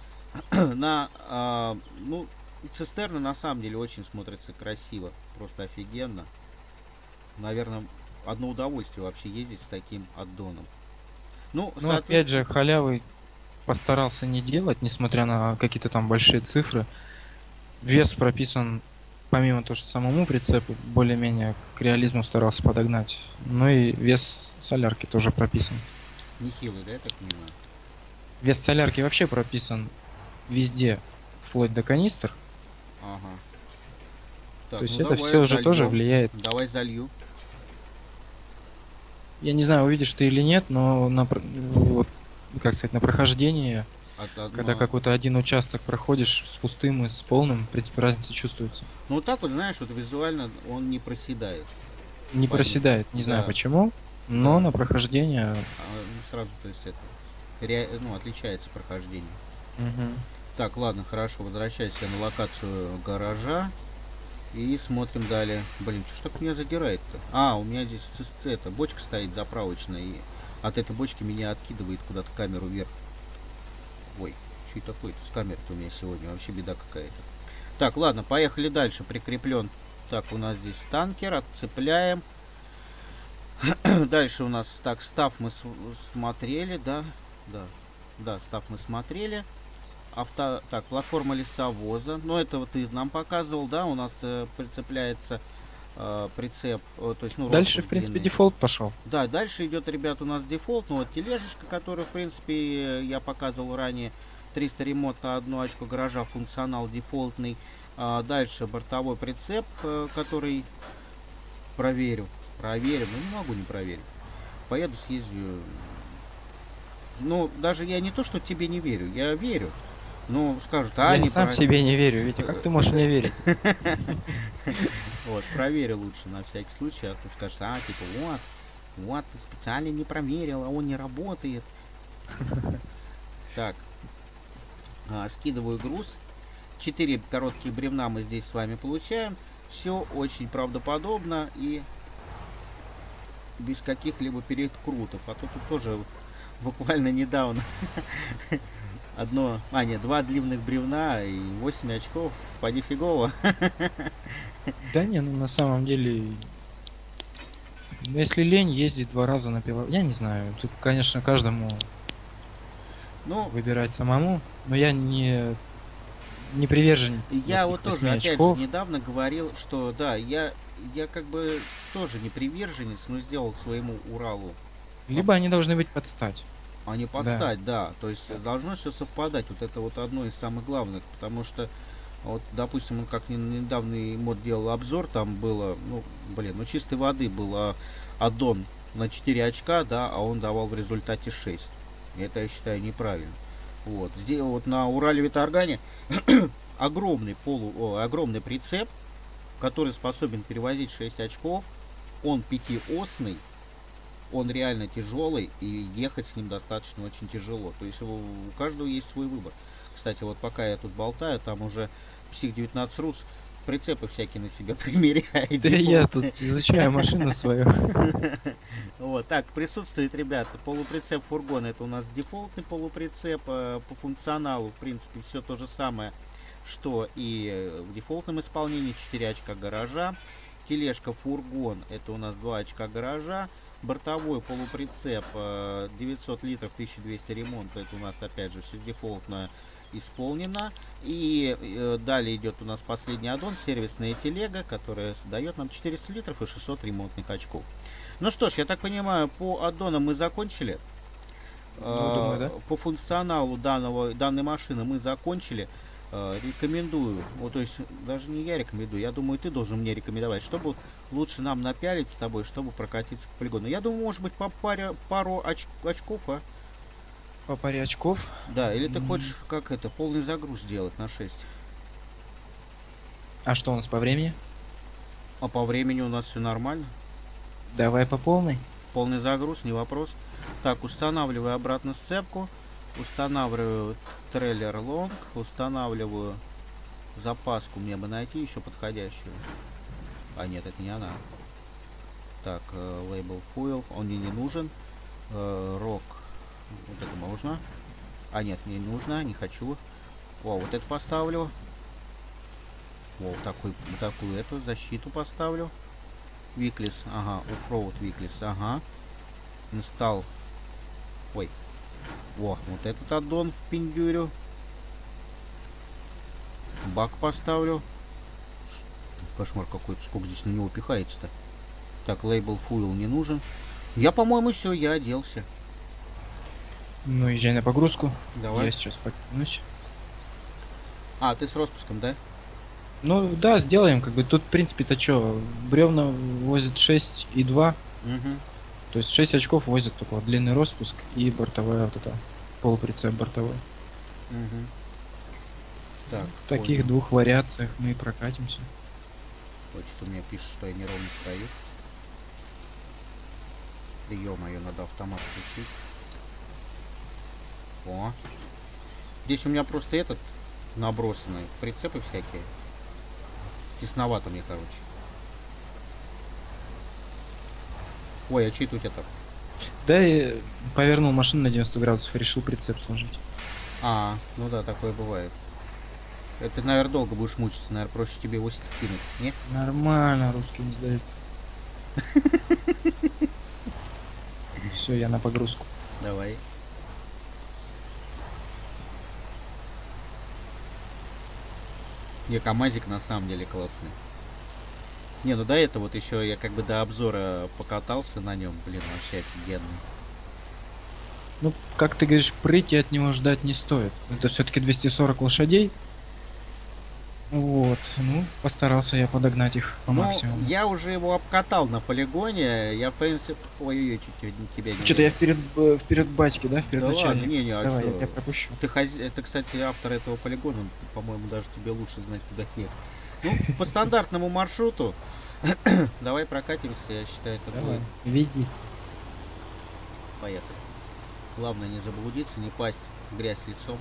Цистерна на самом деле очень смотрится красиво, просто офигенно. Наверное, одно удовольствие вообще ездить с таким аддоном. Опять же, халявы постарался не делать, несмотря на какие-то там большие цифры. Вес прописан, помимо того, что самому прицепу, более-менее к реализму старался подогнать. Ну и вес солярки тоже прописан. Нехилый, да, я так понимаю? Вес солярки вообще прописан везде, вплоть до канистр. Ага. Так, То есть ну это давай все же тоже зальем. влияет. Давай залью. Я не знаю, увидишь ты или нет, но вот, как сказать, на прохождении, когда Одно. какой-то один участок проходишь с пустым и с полным, в принципе, разница чувствуется. Ну вот так вот, знаешь, вот визуально он не проседает. Не Память. проседает, не знаю Да, почему, но да. на прохождение. Ну, сразу, то есть это, ну, отличается прохождение. Мгм. Так, ладно, хорошо, возвращайся на локацию гаража и смотрим далее. Блин, что ж так меня задирает-то? У меня здесь эта бочка стоит заправочная, и от этой бочки меня откидывает куда-то камеру вверх. Ой, что это такое-то с камерой-то у меня сегодня? Вообще беда какая-то. Так, ладно, поехали дальше. Прикреплен. Так, у нас здесь танкер, отцепляем. Дальше у нас, так, став мы смотрели, да, став мы смотрели. Так, платформа лесовоза, ну это вот ты нам показывал, да, у нас прицепляется прицеп, то есть, ну, Дальше, роспуск в принципе, длинный. дефолт пошел. Да, дальше идет, ребят, у нас дефолт, ну вот тележечка, которую, в принципе, я показывал ранее, 300 ремонт на 1 очко гаража, функционал дефолтный. Дальше бортовой прицеп, который проверю, ну не могу не проверить. Поеду, съездю. Ну, даже я не то, что тебе не верю, я верю. Ну, скажут, Я не сам себе не верю, Витя, как ты можешь мне верить? Вот, проверил лучше на всякий случай, а то скажешь, типа, вот, ты специально не проверил, а он не работает. Так, скидываю груз. 4 короткие бревна мы здесь с вами получаем. Все очень правдоподобно и без каких-либо перекрутов. А то тут тоже буквально недавно два длинных бревна и 8 очков. Поди фигово. Да не, ну на самом деле, если лень ездить 2 раза на пилот, я не знаю, тут, конечно, каждому выбирать самому, но я не приверженец. Я вот тоже, опять очков. же, недавно говорил, что да, я как бы тоже не приверженец, но сделал своему Уралу. Либо они должны быть под стать. Они под стать, да. То есть должно все совпадать. Вот это вот одно из самых главных. Потому что, вот, допустим, он как недавний мод делал обзор, там было, чистой воды было аддон на 4 очка, да, а он давал в результате 6. Это я считаю неправильно. Вот. Здесь вот на Урале Виторгане огромный прицеп, который способен перевозить 6 очков. Он 5-осный. Он реально тяжелый, и ехать с ним достаточно очень тяжело. То есть у каждого есть свой выбор. Кстати, вот пока я тут болтаю, там уже Псих 19 Рус прицепы всякие на себя примеряет. Да я тут изучаю машину свою. Вот, так, присутствует, ребята, полуприцеп фургона. Это у нас дефолтный полуприцеп. По функционалу, в принципе, все то же самое, что и в дефолтном исполнении. 4 очка гаража. Тележка фургон, это у нас 2 очка гаража. Бортовой полуприцеп 900 литров, 1200 ремонта. Это у нас опять же все дефолтно исполнено. И далее идет у нас последний аддон, сервисная телега, которая дает нам 400 литров и 600 ремонтных очков. Ну что ж, я так понимаю, по аддонам мы закончили. Думаю, да? По функционалу данной машины мы закончили. Рекомендую, то есть даже не я рекомендую, я думаю, ты должен мне рекомендовать, чтобы лучше нам напялить с тобой, чтобы прокатиться по полигону. Я думаю, может быть, пару очков, По паре очков? Да, или ты хочешь, полный загруз сделать на 6? А что у нас по времени? А по времени у нас все нормально. Давай по полной. Полный загруз, не вопрос. Так, устанавливаю обратно сцепку. Устанавливаю трейлер лонг, устанавливаю запаску, мне бы найти еще подходящую. Нет, это не она. Так, лейбл foil, он мне не нужен. Рок, вот это можно. Нет, не нужно, не хочу. Вот это поставлю. Такую эту защиту поставлю. Виклис, оффроуд Виклис, Инсталл. Вот этот аддон в пиндюрю. Бак поставлю. Кошмар какой-то, сколько здесь на него пихается-то. Так, лейбл фуил не нужен. Я, по-моему, все, я оделся. Ну, езжай на погрузку. Давай. Я сейчас подтянусь. Ты с распуском, да? Ну да, сделаем, как бы тут, в принципе-то что, бревна возят 6,2, Угу. то есть 6 очков возят только вот длинный распуск и бортовая вот это, полуприцеп бортовой. Угу. Так, В понял. таких двух вариациях мы и прокатимся. Вот что-то у меня пишет, что я неровно стою. Да ё-моё, надо автомат включить. О. Здесь у меня просто этот набросаны прицепы всякие. Тесновато мне, короче. Ой, а че это у тебя так? Да, и повернул машину на 90 градусов и решил прицеп сложить. А, ну да, такое бывает. Это, наверное, долго будешь мучиться. Наверное, проще тебе его кинуть, не? Нормально, русский не сдает. Все, я на погрузку. Давай. Не, КамАЗик на самом деле классный. Не, ну до этого вот еще я как бы до обзора покатался на нем, блин, вообще офигенный. Ну, как ты говоришь, прыти от него ждать не стоит. Это все-таки 240 лошадей. Вот, ну, постарался я подогнать их по Ну, максимуму. я уже его обкатал на полигоне, я в принципе... Ой-ой-ой, чуть тебя не Что-то я ударил. вперед батьки, да, вперед Да ладно, начальника. не, а Давай, я чё? тебя пропущу. Это, кстати, автор этого полигона, по-моему, даже тебе лучше знать, куда ехать. Ну, по стандартному маршруту. Давай прокатимся, я считаю, это Давай, будет. веди. Поехали. Главное не заблудиться, не пасть в грязь лицом.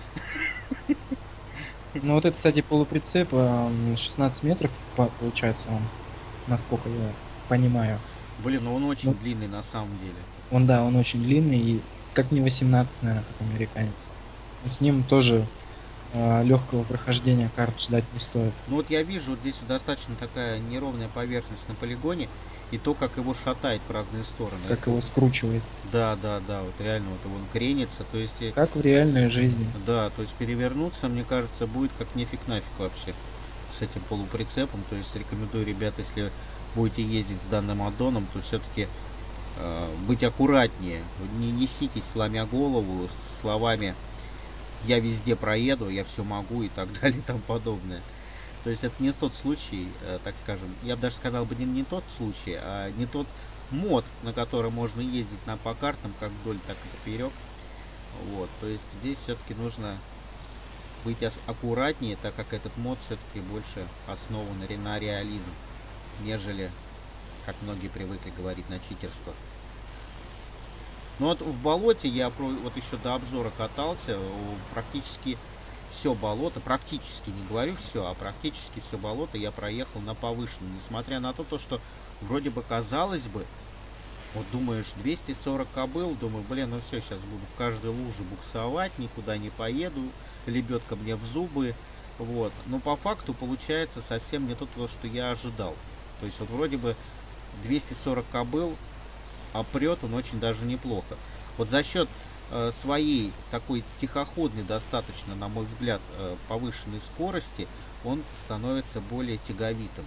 Ну вот это, кстати, полуприцеп, 16 метров получается он, насколько я понимаю. Блин, ну он очень Ну, длинный на самом деле. он, да, он очень длинный и как не 18, наверное, как американец. Но с ним тоже легкого прохождения карт ждать не стоит. Ну вот я вижу, вот здесь вот достаточно такая неровная поверхность на полигоне, и то, как его шатает в разные стороны. Как Это его вот- скручивает. Да, вот реально вот он кренится, то есть, Как в реальной жизни. да, то есть перевернуться, мне кажется, будет как нефиг нафиг вообще с этим полуприцепом, то есть рекомендую, ребят, если будете ездить с данным аддоном, то все-таки быть аккуратнее, не неситесь, сломя голову, с словами «я везде проеду, я все могу» и так далее и тому подобное. То есть это не тот случай, так скажем, я бы даже сказал бы не тот случай, а не тот мод, на котором можно ездить по картам, как вдоль, так и поперек. Вот, то есть здесь все-таки нужно быть аккуратнее, так как этот мод все-таки больше основан на реализм, нежели, как многие привыкли говорить, на читерство. Ну вот в болоте я вот еще до обзора катался, практически все болото, практически не говорю все, а практически все болото я проехал на повышенном, несмотря на то, что вроде бы казалось бы, вот думаешь, 240 кобыл, думаю, блин, ну все, сейчас буду в каждой луже буксовать, никуда не поеду, лебедка мне в зубы, вот. Но по факту получается совсем не то, что я ожидал. То есть вот вроде бы 240 кобыл, а прет он очень даже неплохо. Вот за счет своей такой тихоходной достаточно, на мой взгляд, повышенной скорости, он становится более тяговитым.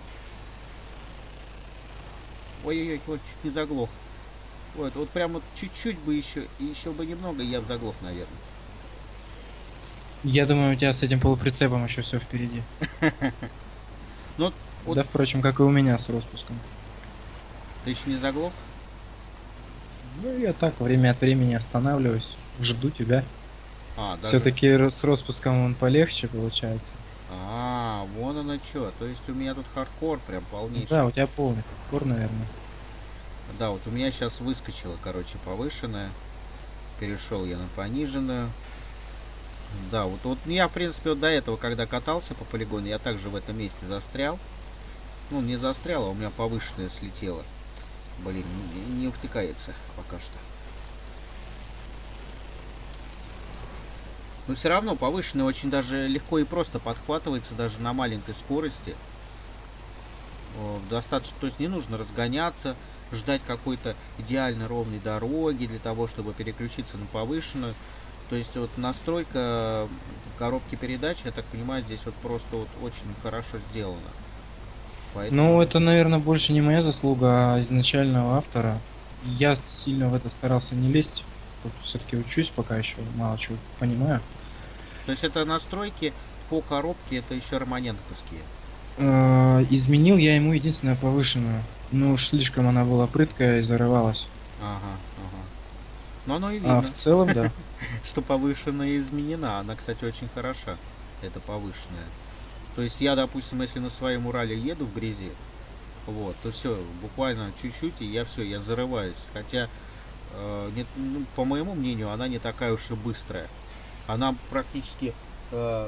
Ой-ой-ой, вот чуть не заглох. Вот прям вот чуть-чуть бы еще бы немного, и я бы заглох, наверное. Я думаю, у тебя с этим полуприцепом еще все впереди. Ну, вот Да, впрочем, как и у меня с распуском. ты еще не заглох? Ну, я так время от времени останавливаюсь, жду тебя. А, даже... Все-таки с распуском он полегче получается. А, вон оно что. То есть у меня тут хардкор прям полнейший. Да, у тебя полный хардкор, наверное. Да, вот у меня сейчас выскочила, короче, повышенная. Перешел я на пониженную. Да, вот я, в принципе, вот до этого, когда катался по полигону, я также в этом месте застрял. Ну, не застрял, а у меня повышенная слетела. Блин, не втыкается пока что. Но все равно повышенная очень даже легко и просто подхватывается даже на маленькой скорости. Достаточно, то есть не нужно разгоняться, ждать какой-то идеально ровной дороги для того, чтобы переключиться на повышенную. То есть вот настройка коробки передач, я так понимаю, здесь вот просто вот очень хорошо сделана. Поэтому... Ну, это, наверное, больше не моя заслуга, а изначального автора. Я сильно в это старался не лезть. Все-таки учусь пока еще, мало чего понимаю. То есть это настройки по коробке, это еще романенковские. Изменил я ему единственное повышенную. Ну уж слишком она была прыткая и зарывалась. Ага, ага. Но оно и А в видно, целом, да. что повышенная изменена. Она, кстати, очень хороша. Это повышенная. То есть я, допустим, если на своем Урале еду в грязи, вот, то все, буквально чуть-чуть, и я все, я зарываюсь. Хотя, ну, по моему мнению, она не такая уж и быстрая. Она э,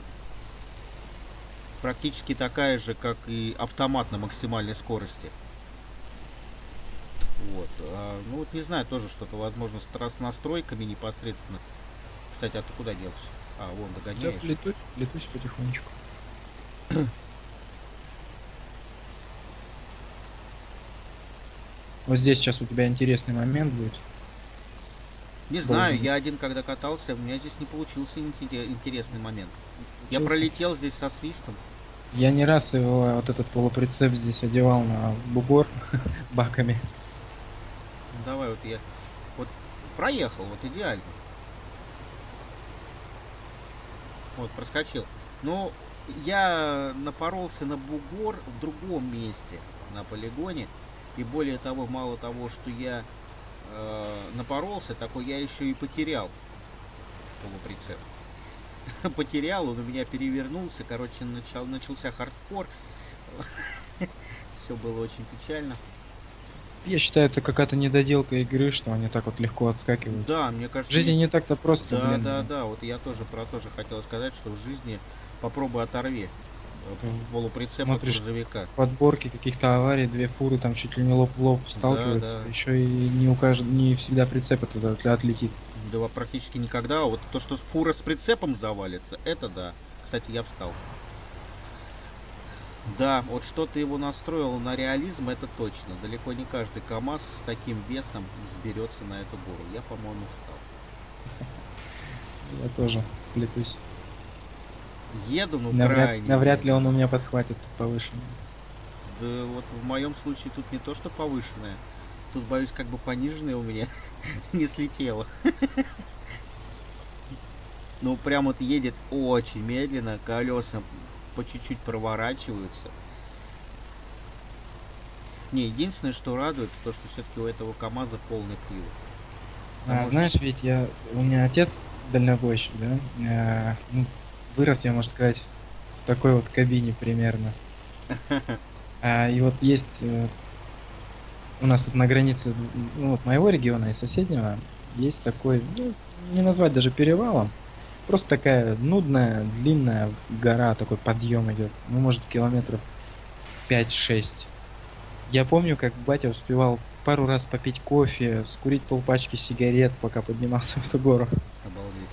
практически такая же, как и автомат на максимальной скорости. Вот. Ну вот не знаю, тоже что-то, возможно, с настройками непосредственно. Кстати, а ты куда делся? А, вон, Да, догоняешь. плетусь потихонечку. Вот здесь сейчас у тебя интересный момент будет. Не знаю, Должен я один когда катался, у меня здесь не получился интересный момент. Я учиться. пролетел здесь со свистом. Я не раз его, вот этот полуприцеп здесь одевал на бугор баками. Ну, давай, вот я вот проехал, вот идеально. Вот, проскочил. Но я напоролся на бугор в другом месте на полигоне. И более того, мало того, что я напоролся, такой я еще и потерял полуприцеп. Потерял, он у меня перевернулся, короче, начался хардкор. Все было очень печально. Я считаю, это какая-то недоделка игры, что они так вот легко отскакивают. Да, мне В кажется, жизни не так-то просто, да, блин. да, да, вот я тоже про то же хотел сказать, что в жизни попробуй оторви полуприцеп от Смотришь грузовика. подборки каких-то аварий, две фуры там чуть ли не лоб в лоб Да, сталкиваются, да. еще и не всегда прицеп этот отлетит. Да практически никогда. Вот то, что фура с прицепом завалится, это да. Кстати, я встал. Да, вот что ты его настроил на реализм, это точно. Далеко не каждый КАМАЗ с таким весом взберется на эту гору. Я, по-моему, встал. Я тоже плетусь. Еду, ну, Навряд ли крайне. он у меня подхватит повышенный. Да вот в моем случае тут не то, что повышенное. Тут, боюсь, как бы пониженное у меня не слетело. Ну, прям вот едет очень медленно, колеса по чуть-чуть проворачиваются. Не, единственное, что радует, то, что все-таки у этого КамАЗа полный привод. Знаешь, ведь у меня отец дальнобойщик, да? Ну, вырос, я, можно сказать, в такой вот кабине примерно. И вот есть у нас тут на границе ну, вот моего региона и соседнего есть такой, ну, не назвать даже перевалом, просто такая нудная, длинная гора, такой подъем идет, ну, может, километров 5-6. Я помню, как батя успевал пару раз попить кофе, скурить полпачки сигарет, пока поднимался в эту гору. Обалдеть.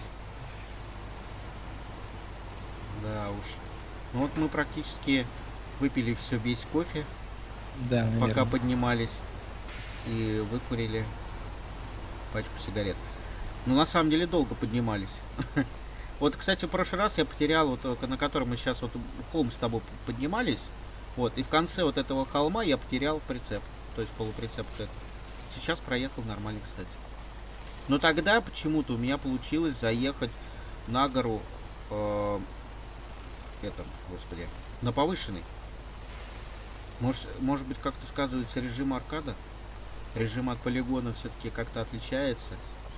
Да уж. Ну вот мы практически выпили весь кофе, Да, пока наверное. поднимались, и выкурили пачку сигарет. Ну, на самом деле, долго поднимались. Вот, кстати, в прошлый раз я потерял, вот, на котором мы сейчас вот холм с тобой поднимались, вот, и в конце вот этого холма я потерял прицеп, то есть полуприцеп. Сейчас проехал нормально, кстати. Но тогда почему-то у меня получилось заехать на гору, господи, на повышенный. Может быть, как-то сказывается режим аркада? Режим от полигона все-таки как-то отличается.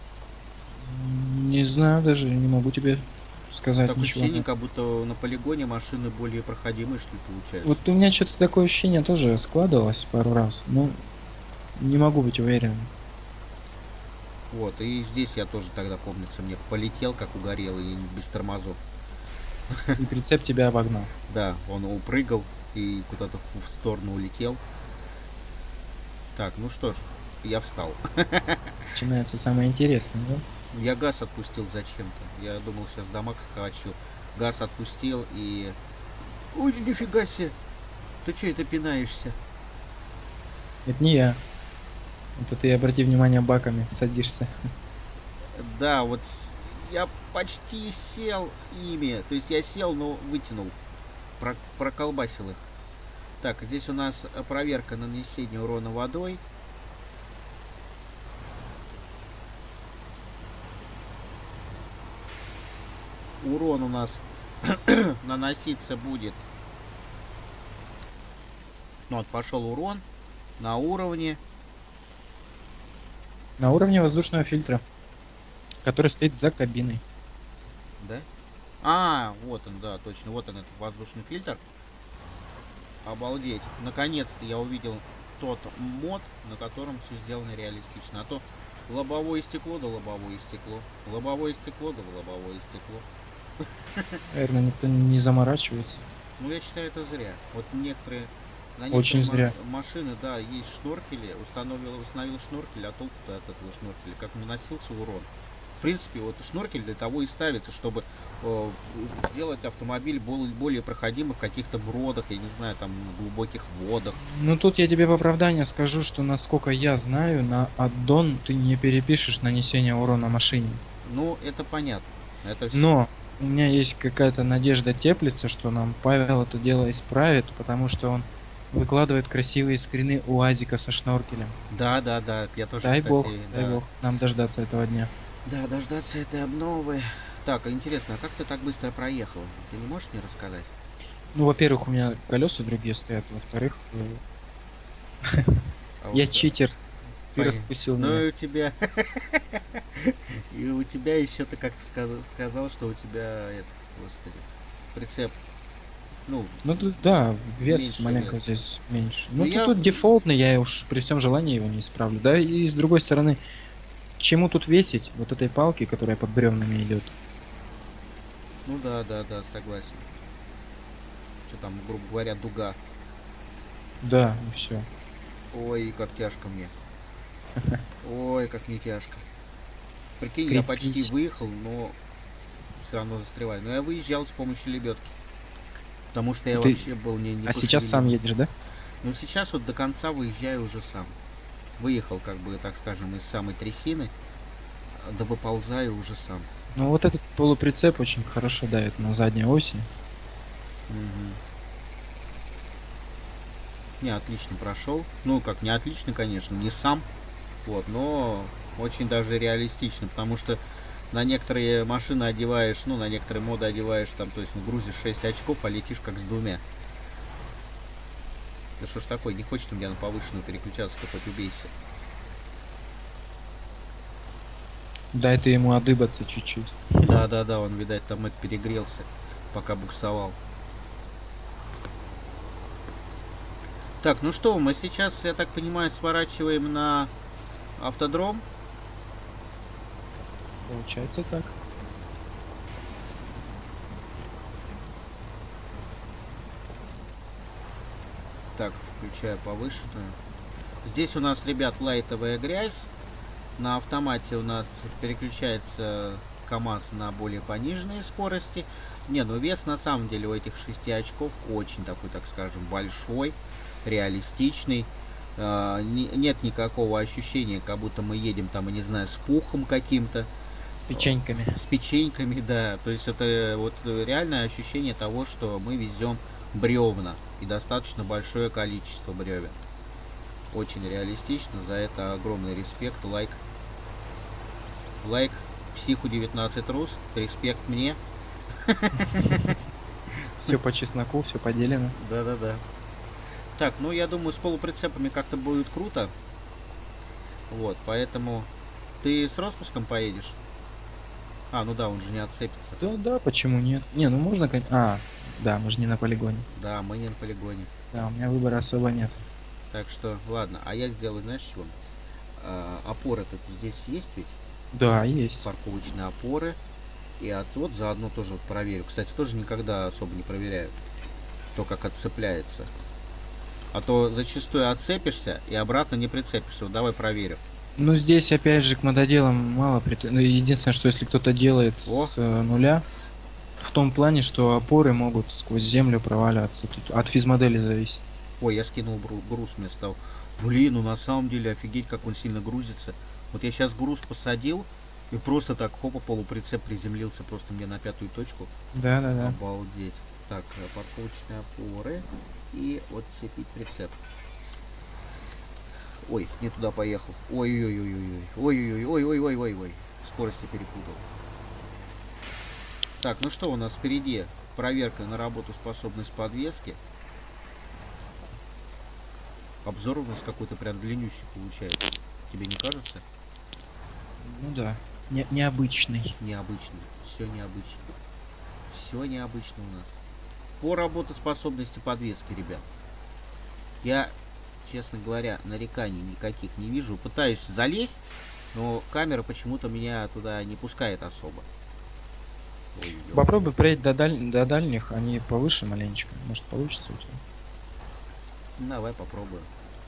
Не знаю даже, не могу тебе сказать Такое ничего. ощущение, как будто на полигоне машины более проходимые, что ли, получаются. Вот у меня что-то такое ощущение тоже складывалось пару раз, но не могу быть уверен. Вот, и здесь я тоже тогда, помнится, мне полетел, как угорелый, и без тормозов. И прицеп тебя обогнал. Да, он упрыгал и куда-то в сторону улетел. Так, ну что ж, я встал. Начинается самое интересное, да? Я газ отпустил зачем-то. Я думал, сейчас до макса хочу. Газ отпустил и... Ой, нифига себе! Ты что это пинаешься? Это не я. Это ты, обрати внимание, баками садишься. Да, вот я почти сел ими. То есть я сел, но вытянул. Проколбасил их. Так, здесь у нас проверка нанесения урона водой. Урон у нас наноситься будет Ну вот пошел урон на уровне. На уровне воздушного фильтра, который стоит за кабиной. Да? А, вот он, да, точно, вот он, этот воздушный фильтр. Обалдеть. Наконец-то я увидел тот мод, на котором все сделано реалистично. А то лобовое стекло да лобовое стекло. Лобовое стекло да лобовое стекло. Наверное, никто не заморачивается. Ну, я считаю, это зря. Вот некоторые... На Очень некоторые зря. машины, да, есть шноркели, установил шноркель, а толку-то от этого шноркеля, как наносился урон. В принципе, вот шноркель для того и ставится, чтобы сделать автомобиль более проходимым в каких-то бродах, я не знаю, там, глубоких водах. Ну тут я тебе в оправдание скажу, что насколько я знаю, на аддон ты не перепишешь нанесение урона машине. Ну, это понятно. Это все. Но у меня есть какая-то надежда теплится, что нам Павел это дело исправит, потому что он выкладывает красивые скрины УАЗика со шноркелем. Да, да, да. Я тоже, Дай кстати, бог, да. дай бог нам дождаться этого дня. Да, дождаться этой обновы. Так, а интересно, а как ты так быстро проехал? Ты не можешь мне рассказать? Ну, во-первых, у меня колеса другие стоят, во-вторых, А я вот, читер. Ты понятно. раскусил Ну меня. и у тебя... И у тебя еще ты как-то сказал, что у тебя, господи, прицеп. Ну, Ну тут да, вес меньше маленько вес. здесь меньше. Ну, Ну тут дефолтный, я уж при всем желании его не исправлю. Да и с другой стороны, чему тут весить вот этой палки, которая под бревнами идет? Ну да, да, да, согласен. Что там, грубо говоря, дуга. Да, и все. Ой, как тяжко мне. Ой, как мне тяжко. Прикинь, я почти Крепись. выехал, но все равно застреваю. Но я выезжал с помощью лебедки. Потому что я Ты- вообще был не А сейчас сам пошевелимый. едешь, да? Ну сейчас вот до конца выезжаю уже сам. Выехал, как бы, так скажем, из самой трясины, да выползаю уже сам. Ну вот этот полуприцеп очень хорошо давит на задней оси. Мгм. Не, отлично прошел. Ну, как, не отлично, конечно, не сам. Вот, но очень даже реалистично, потому что на некоторые машины одеваешь, ну, на некоторые моды одеваешь, там, то есть, ну, грузишь 6 очков, а летишь как с двумя. Да что ж такое, не хочет у меня на повышенную переключаться, то хоть убейся. Дай ты ему одыбаться чуть-чуть. Да-да-да, он, видать, там это перегрелся, пока буксовал. Так, ну что, мы сейчас, я так понимаю, сворачиваем на автодром. Получается так. Так, включаю повышенную. Здесь у нас, ребят, лайтовая грязь. На автомате у нас переключается КамАЗ на более пониженные скорости. Не, ну вес на самом деле у этих 6 очков очень такой, так скажем, большой, реалистичный. Нет никакого ощущения, как будто мы едем там, я не знаю, с пухом каким-то. Печеньками. С печеньками, да. То есть это вот реальное ощущение того, что мы везем бревна. И достаточно большое количество бревен. Очень реалистично. За это огромный респект. Лайк. Лайк Психу 19 Рус. Респект мне. Все по чесноку, все поделено. Да-да-да. Так, ну я думаю, с полуприцепами как-то будет круто. Вот, поэтому ты с распуском поедешь? А, ну да, он же не отцепится. Да, да, почему нет? Не, ну можно, а, да, мы же не на полигоне. Да, мы не на полигоне. Да, у меня выбора особо нет. Так что, ладно, а я сделаю, знаешь, чего? Опоры-то здесь есть ведь? Да, есть. Парковочные опоры. И вот заодно тоже вот проверю. Кстати, тоже никогда особо не проверяю то, как отцепляется. А то зачастую отцепишься и обратно не прицепишься. Вот давай проверю. Ну здесь опять же к мододелам мало ну, единственное, что если кто-то делает с нуля, в том плане, что опоры могут сквозь землю проваливаться. Тут от физмодели зависит. Ой, я скинул груз вместо того. Блин, ну на самом деле офигеть, как он сильно грузится. Вот я сейчас груз посадил, и просто так хопа, полуприцеп приземлился просто мне на 5-ю точку. Да, да, да. Обалдеть. Так, парковочные опоры и отцепить прицеп. Ой, не туда поехал. Ой-ой-ой-ой-ой. Ой-ой-ой-ой-ой-ой-ой. Скорости перепутал. Так, ну что у нас впереди? Проверка на работоспособность подвески. Обзор у нас какой-то прям длиннющий получается. Тебе не кажется? Ну да. Необычный. Необычно. Все необычно. Все необычно у нас. По работоспособности подвески, ребят. Я, честно говоря, нареканий никаких не вижу. Пытаюсь залезть, но камера почему-то меня туда не пускает особо. Ой, Попробуй проехать до дальних, они повыше маленечко. Может получится у тебя. Давай попробуем.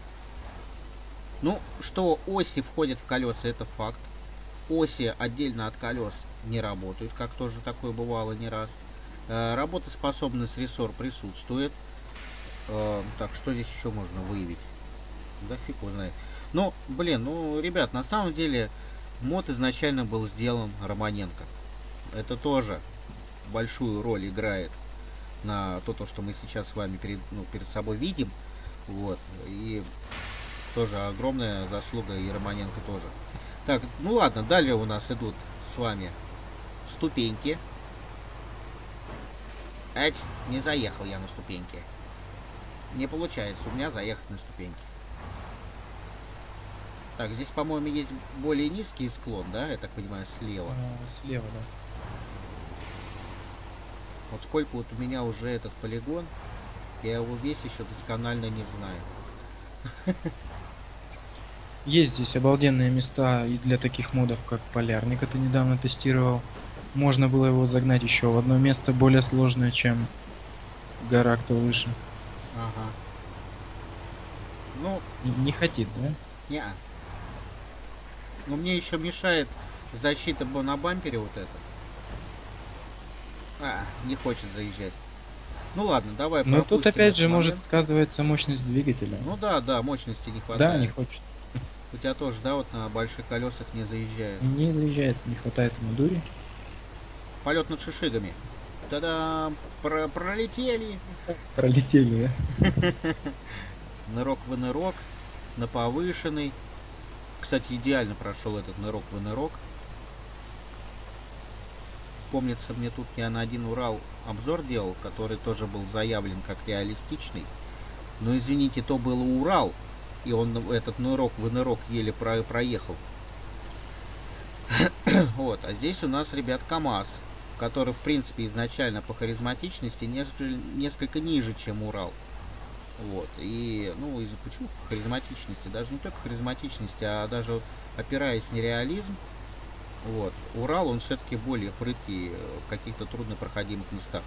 Ну, что оси входят в колеса, это факт. Оси отдельно от колес не работают, как тоже такое бывало не раз. Работоспособность рессор присутствует. Так, что здесь еще можно выявить? Да фиг его знает. Ну, блин, ну, ребят, на самом деле мод изначально был сделан Романенко. Это тоже большую роль играет на то, что мы сейчас с вами перед собой видим. Вот. И тоже огромная заслуга и Романенко тоже. Так, ну ладно, далее у нас идут с вами ступеньки. Ать, не заехал я на ступеньки. Не получается у меня заехать на ступеньки. Так, здесь, по-моему, есть более низкий склон, да? Я так понимаю, слева. Слева, да. Вот сколько вот у меня уже этот полигон, я его весь еще досконально не знаю. Есть здесь обалденные места и для таких модов, как Полярник, это недавно тестировал. Можно было его загнать еще в одно место более сложное, чем гора, кто выше. Ага. Ну, Не хотит, да? неа. Но мне еще мешает защита на бампере вот это. Не хочет заезжать. Ну ладно, давай. Но тут опять же момент. может сказывается мощность двигателя. Ну да, мощности не хватает. Да, не хочет. У тебя тоже, да, вот на больших колесах не заезжает. Не заезжает, не хватает ему дури. Полет над шишигами. Та-дам! Пролетели! Пролетели, да? Нырок в нырок. На повышенный. Кстати, идеально прошел этот нырок в нырок. Помнится, мне тут я на один Урал обзор делал, который тоже был заявлен как реалистичный. Но извините, то был Урал, и он этот нырок в нырок еле проехал. Вот, а здесь у нас, ребят, КамАЗ, который, в принципе, изначально по харизматичности несколько ниже, чем Урал. Вот, и, ну, почему харизматичности? Даже не только харизматичности, а даже опираясь на реализм. Вот, Урал, он все-таки более прыткий в каких-то труднопроходимых местах.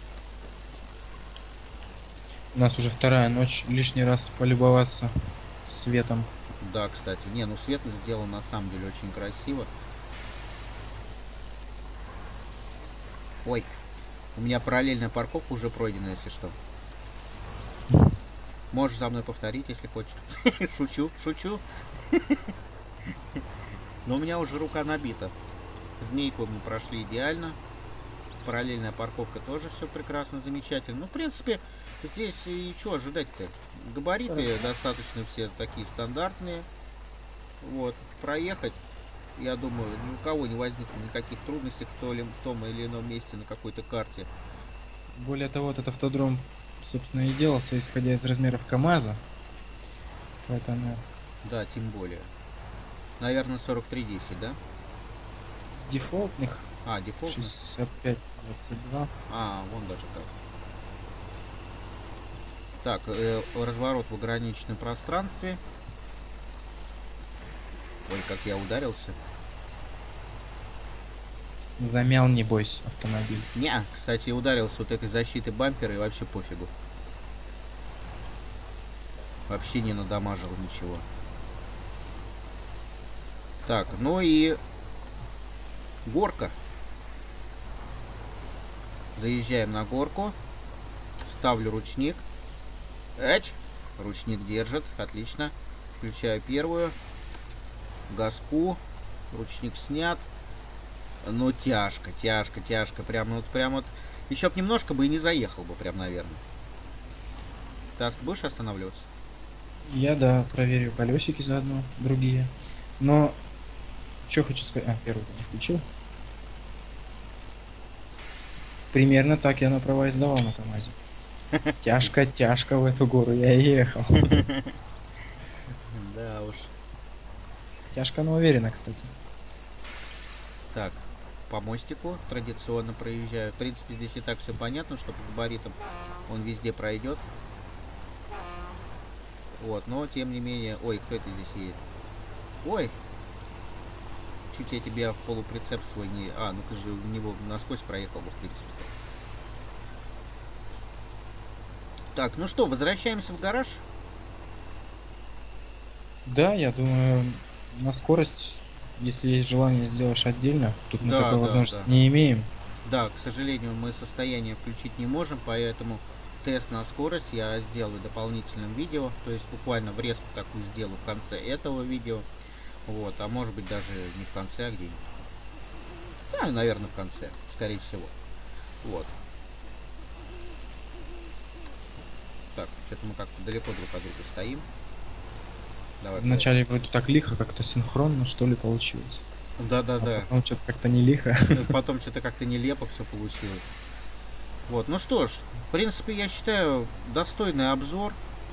У нас уже вторая ночь, лишний раз полюбоваться светом. Да, кстати, не, ну свет сделан на самом деле очень красиво. Ой, у меня параллельная парковка уже пройдена, если что. Можешь за мной повторить, если хочешь. Шучу. Но у меня уже рука набита. Змейку мы прошли идеально. Параллельная парковка тоже все прекрасно, замечательно. Ну, в принципе, здесь и что ожидать-то? Габариты достаточно все такие стандартные. Вот, проехать, я думаю, ни у кого не возникнет никаких трудностей в том или ином месте на какой-то карте. Более того, этот автодром, собственно, и делался, исходя из размеров КамАЗа. Поэтому... Да, тем более. Наверное, 4310, да? Дефолтных. Дефолтных. 65-22. Вон даже как. Так, разворот в ограниченном пространстве. Ой, как я ударился. Замял, не бойся, автомобиль. Не, кстати, я ударился вот этой защитой бампера и вообще пофигу. Вообще не надамажил ничего. Так, ну и горка. Заезжаем на горку. Ставлю ручник. Ручник держит, отлично. Включаю первую. Газку. Ручник снят. Но тяжко. Прям вот. Еще б немножко бы и не заехал бы, прям, наверное. Ты будешь останавливаться? Я, да, проверю колесики заодно, другие. Но, что хочу сказать... первый не включил. Примерно так я на права и сдавал на КамАЗе. Тяжко в эту гору я ехал. уж. Тяжко, но уверенно, кстати. Так, по мостику традиционно проезжаю. В принципе, здесь и так все понятно, что по габаритам он везде пройдет. Вот, но тем не менее... Ой, кто это здесь едет? Ой! Чуть я тебя в полуприцеп свой не... А, ну ты же в него насквозь проехал бы, в принципе. Так, ну что, возвращаемся в гараж? Да, я думаю, на скорость, если есть желание, сделаешь отдельно. Тут мы такой возможности не имеем. Да, к сожалению, мы состояние включить не можем, поэтому тест на скорость я сделаю дополнительным видео. То есть буквально врезку такую сделаю в конце этого видео. Вот, а может быть даже не в конце, а где-нибудь. Да, наверное, в конце, скорее всего. Вот. Так, что-то мы как-то далеко друг от друга стоим. Давай. Вначале вроде так лихо, как-то синхронно, что ли, получилось. Да-да-да. Потом что-то как-то не лихо. Потом что-то как-то нелепо все получилось. Вот, ну что ж, в принципе, я считаю, достойный обзор.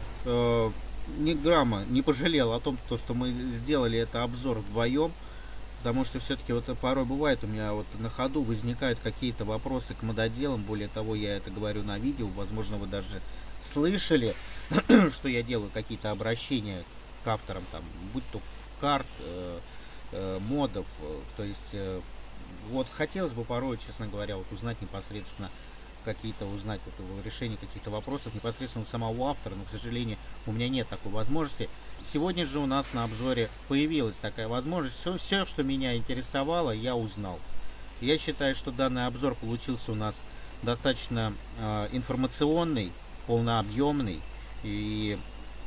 Ни грамма не пожалел о том, что мы сделали это обзор вдвоем. Потому что все-таки вот порой бывает у меня вот на ходу возникают какие-то вопросы к мододелам. Более того, я это говорю на видео. Возможно, вы даже слышали, что я делаю какие-то обращения к авторам, там, будь то карт, модов. То есть, вот хотелось бы порой, честно говоря, вот узнать непосредственно узнать вот, решение каких-то вопросов непосредственно у самого автора, но, к сожалению, у меня нет такой возможности. Сегодня же у нас на обзоре появилась такая возможность. Все, что меня интересовало, я узнал. Я считаю, что данный обзор получился у нас достаточно информационный, полнообъемный, и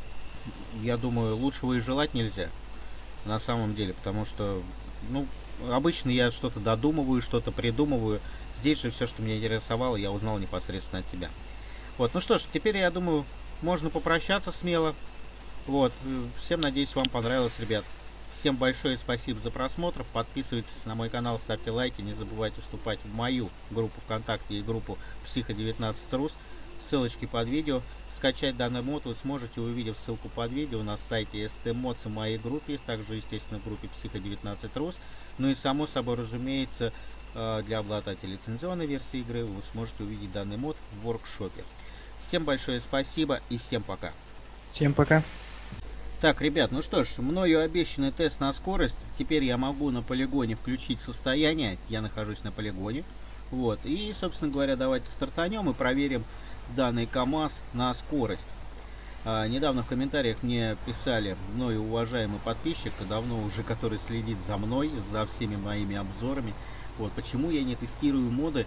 я думаю, лучшего и желать нельзя на самом деле, потому что, ну, обычно я что-то додумываю, что-то придумываю. Здесь же все, что меня интересовало, я узнал непосредственно от тебя. Вот, ну что ж, теперь, я думаю, можно попрощаться смело. Вот, всем, надеюсь, вам понравилось, ребят. Всем большое спасибо за просмотр. Подписывайтесь на мой канал, ставьте лайки. Не забывайте вступать в мою группу ВКонтакте и группу Психо19Рус. Ссылочки под видео. Скачать данный мод вы сможете, увидев ссылку под видео на сайте STMods в моей группе. Также, естественно, в группе Психо19Рус. Ну и, само собой, разумеется, для обладателей лицензионной версии игры вы сможете увидеть данный мод в воркшопе. Всем большое спасибо и всем пока. Всем пока. Так, ребят, ну что ж, мною обещанный тест на скорость. Теперь я могу на полигоне включить состояние. Я нахожусь на полигоне. Вот, и, собственно говоря, давайте стартанем и проверим данный КамАЗ на скорость. Недавно в комментариях мне писали мною уважаемый подписчик, давно уже, который следит за мной, за всеми моими обзорами. Вот, почему я не тестирую моды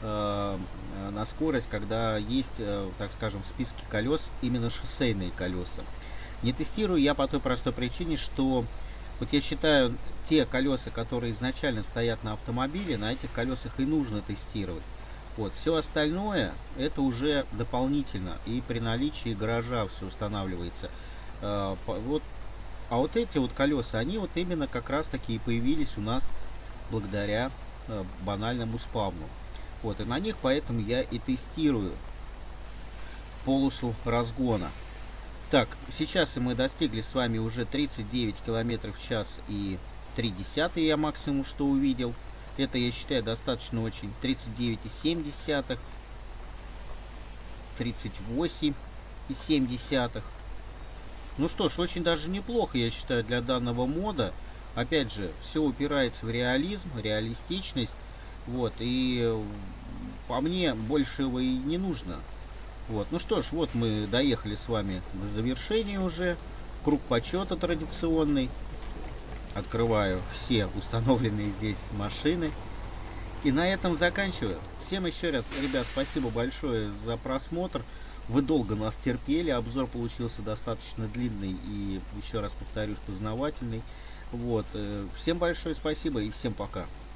на скорость, когда есть, так скажем, в списке колес именно шоссейные колеса. Не тестирую я по той простой причине, что вот я считаю, те колеса, которые изначально стоят на автомобиле, на этих колесах и нужно тестировать. Вот, все остальное это уже дополнительно, и при наличии гаража все устанавливается. Вот, а вот эти вот колеса, они вот именно как раз таки и появились у нас благодаря банальному спавну. Вот, и на них поэтому я и тестирую полосу разгона. Так, сейчас мы достигли с вами уже 39 км в час и 0,3 я максимум что увидел. Это, я считаю, достаточно очень. 39,7, 38,7. Ну что ж, очень даже неплохо, я считаю, для данного мода. Опять же, все упирается в реализм, реалистичность. Вот, и по мне большего и не нужно. Вот, ну что ж, вот мы доехали с вами до завершения уже. Круг почета традиционный. Открываю все установленные здесь машины. И на этом заканчиваю. Всем еще раз, ребят, спасибо большое за просмотр. Вы долго нас терпели. Обзор получился достаточно длинный и, еще раз повторюсь, познавательный. Вот. Всем большое спасибо и всем пока.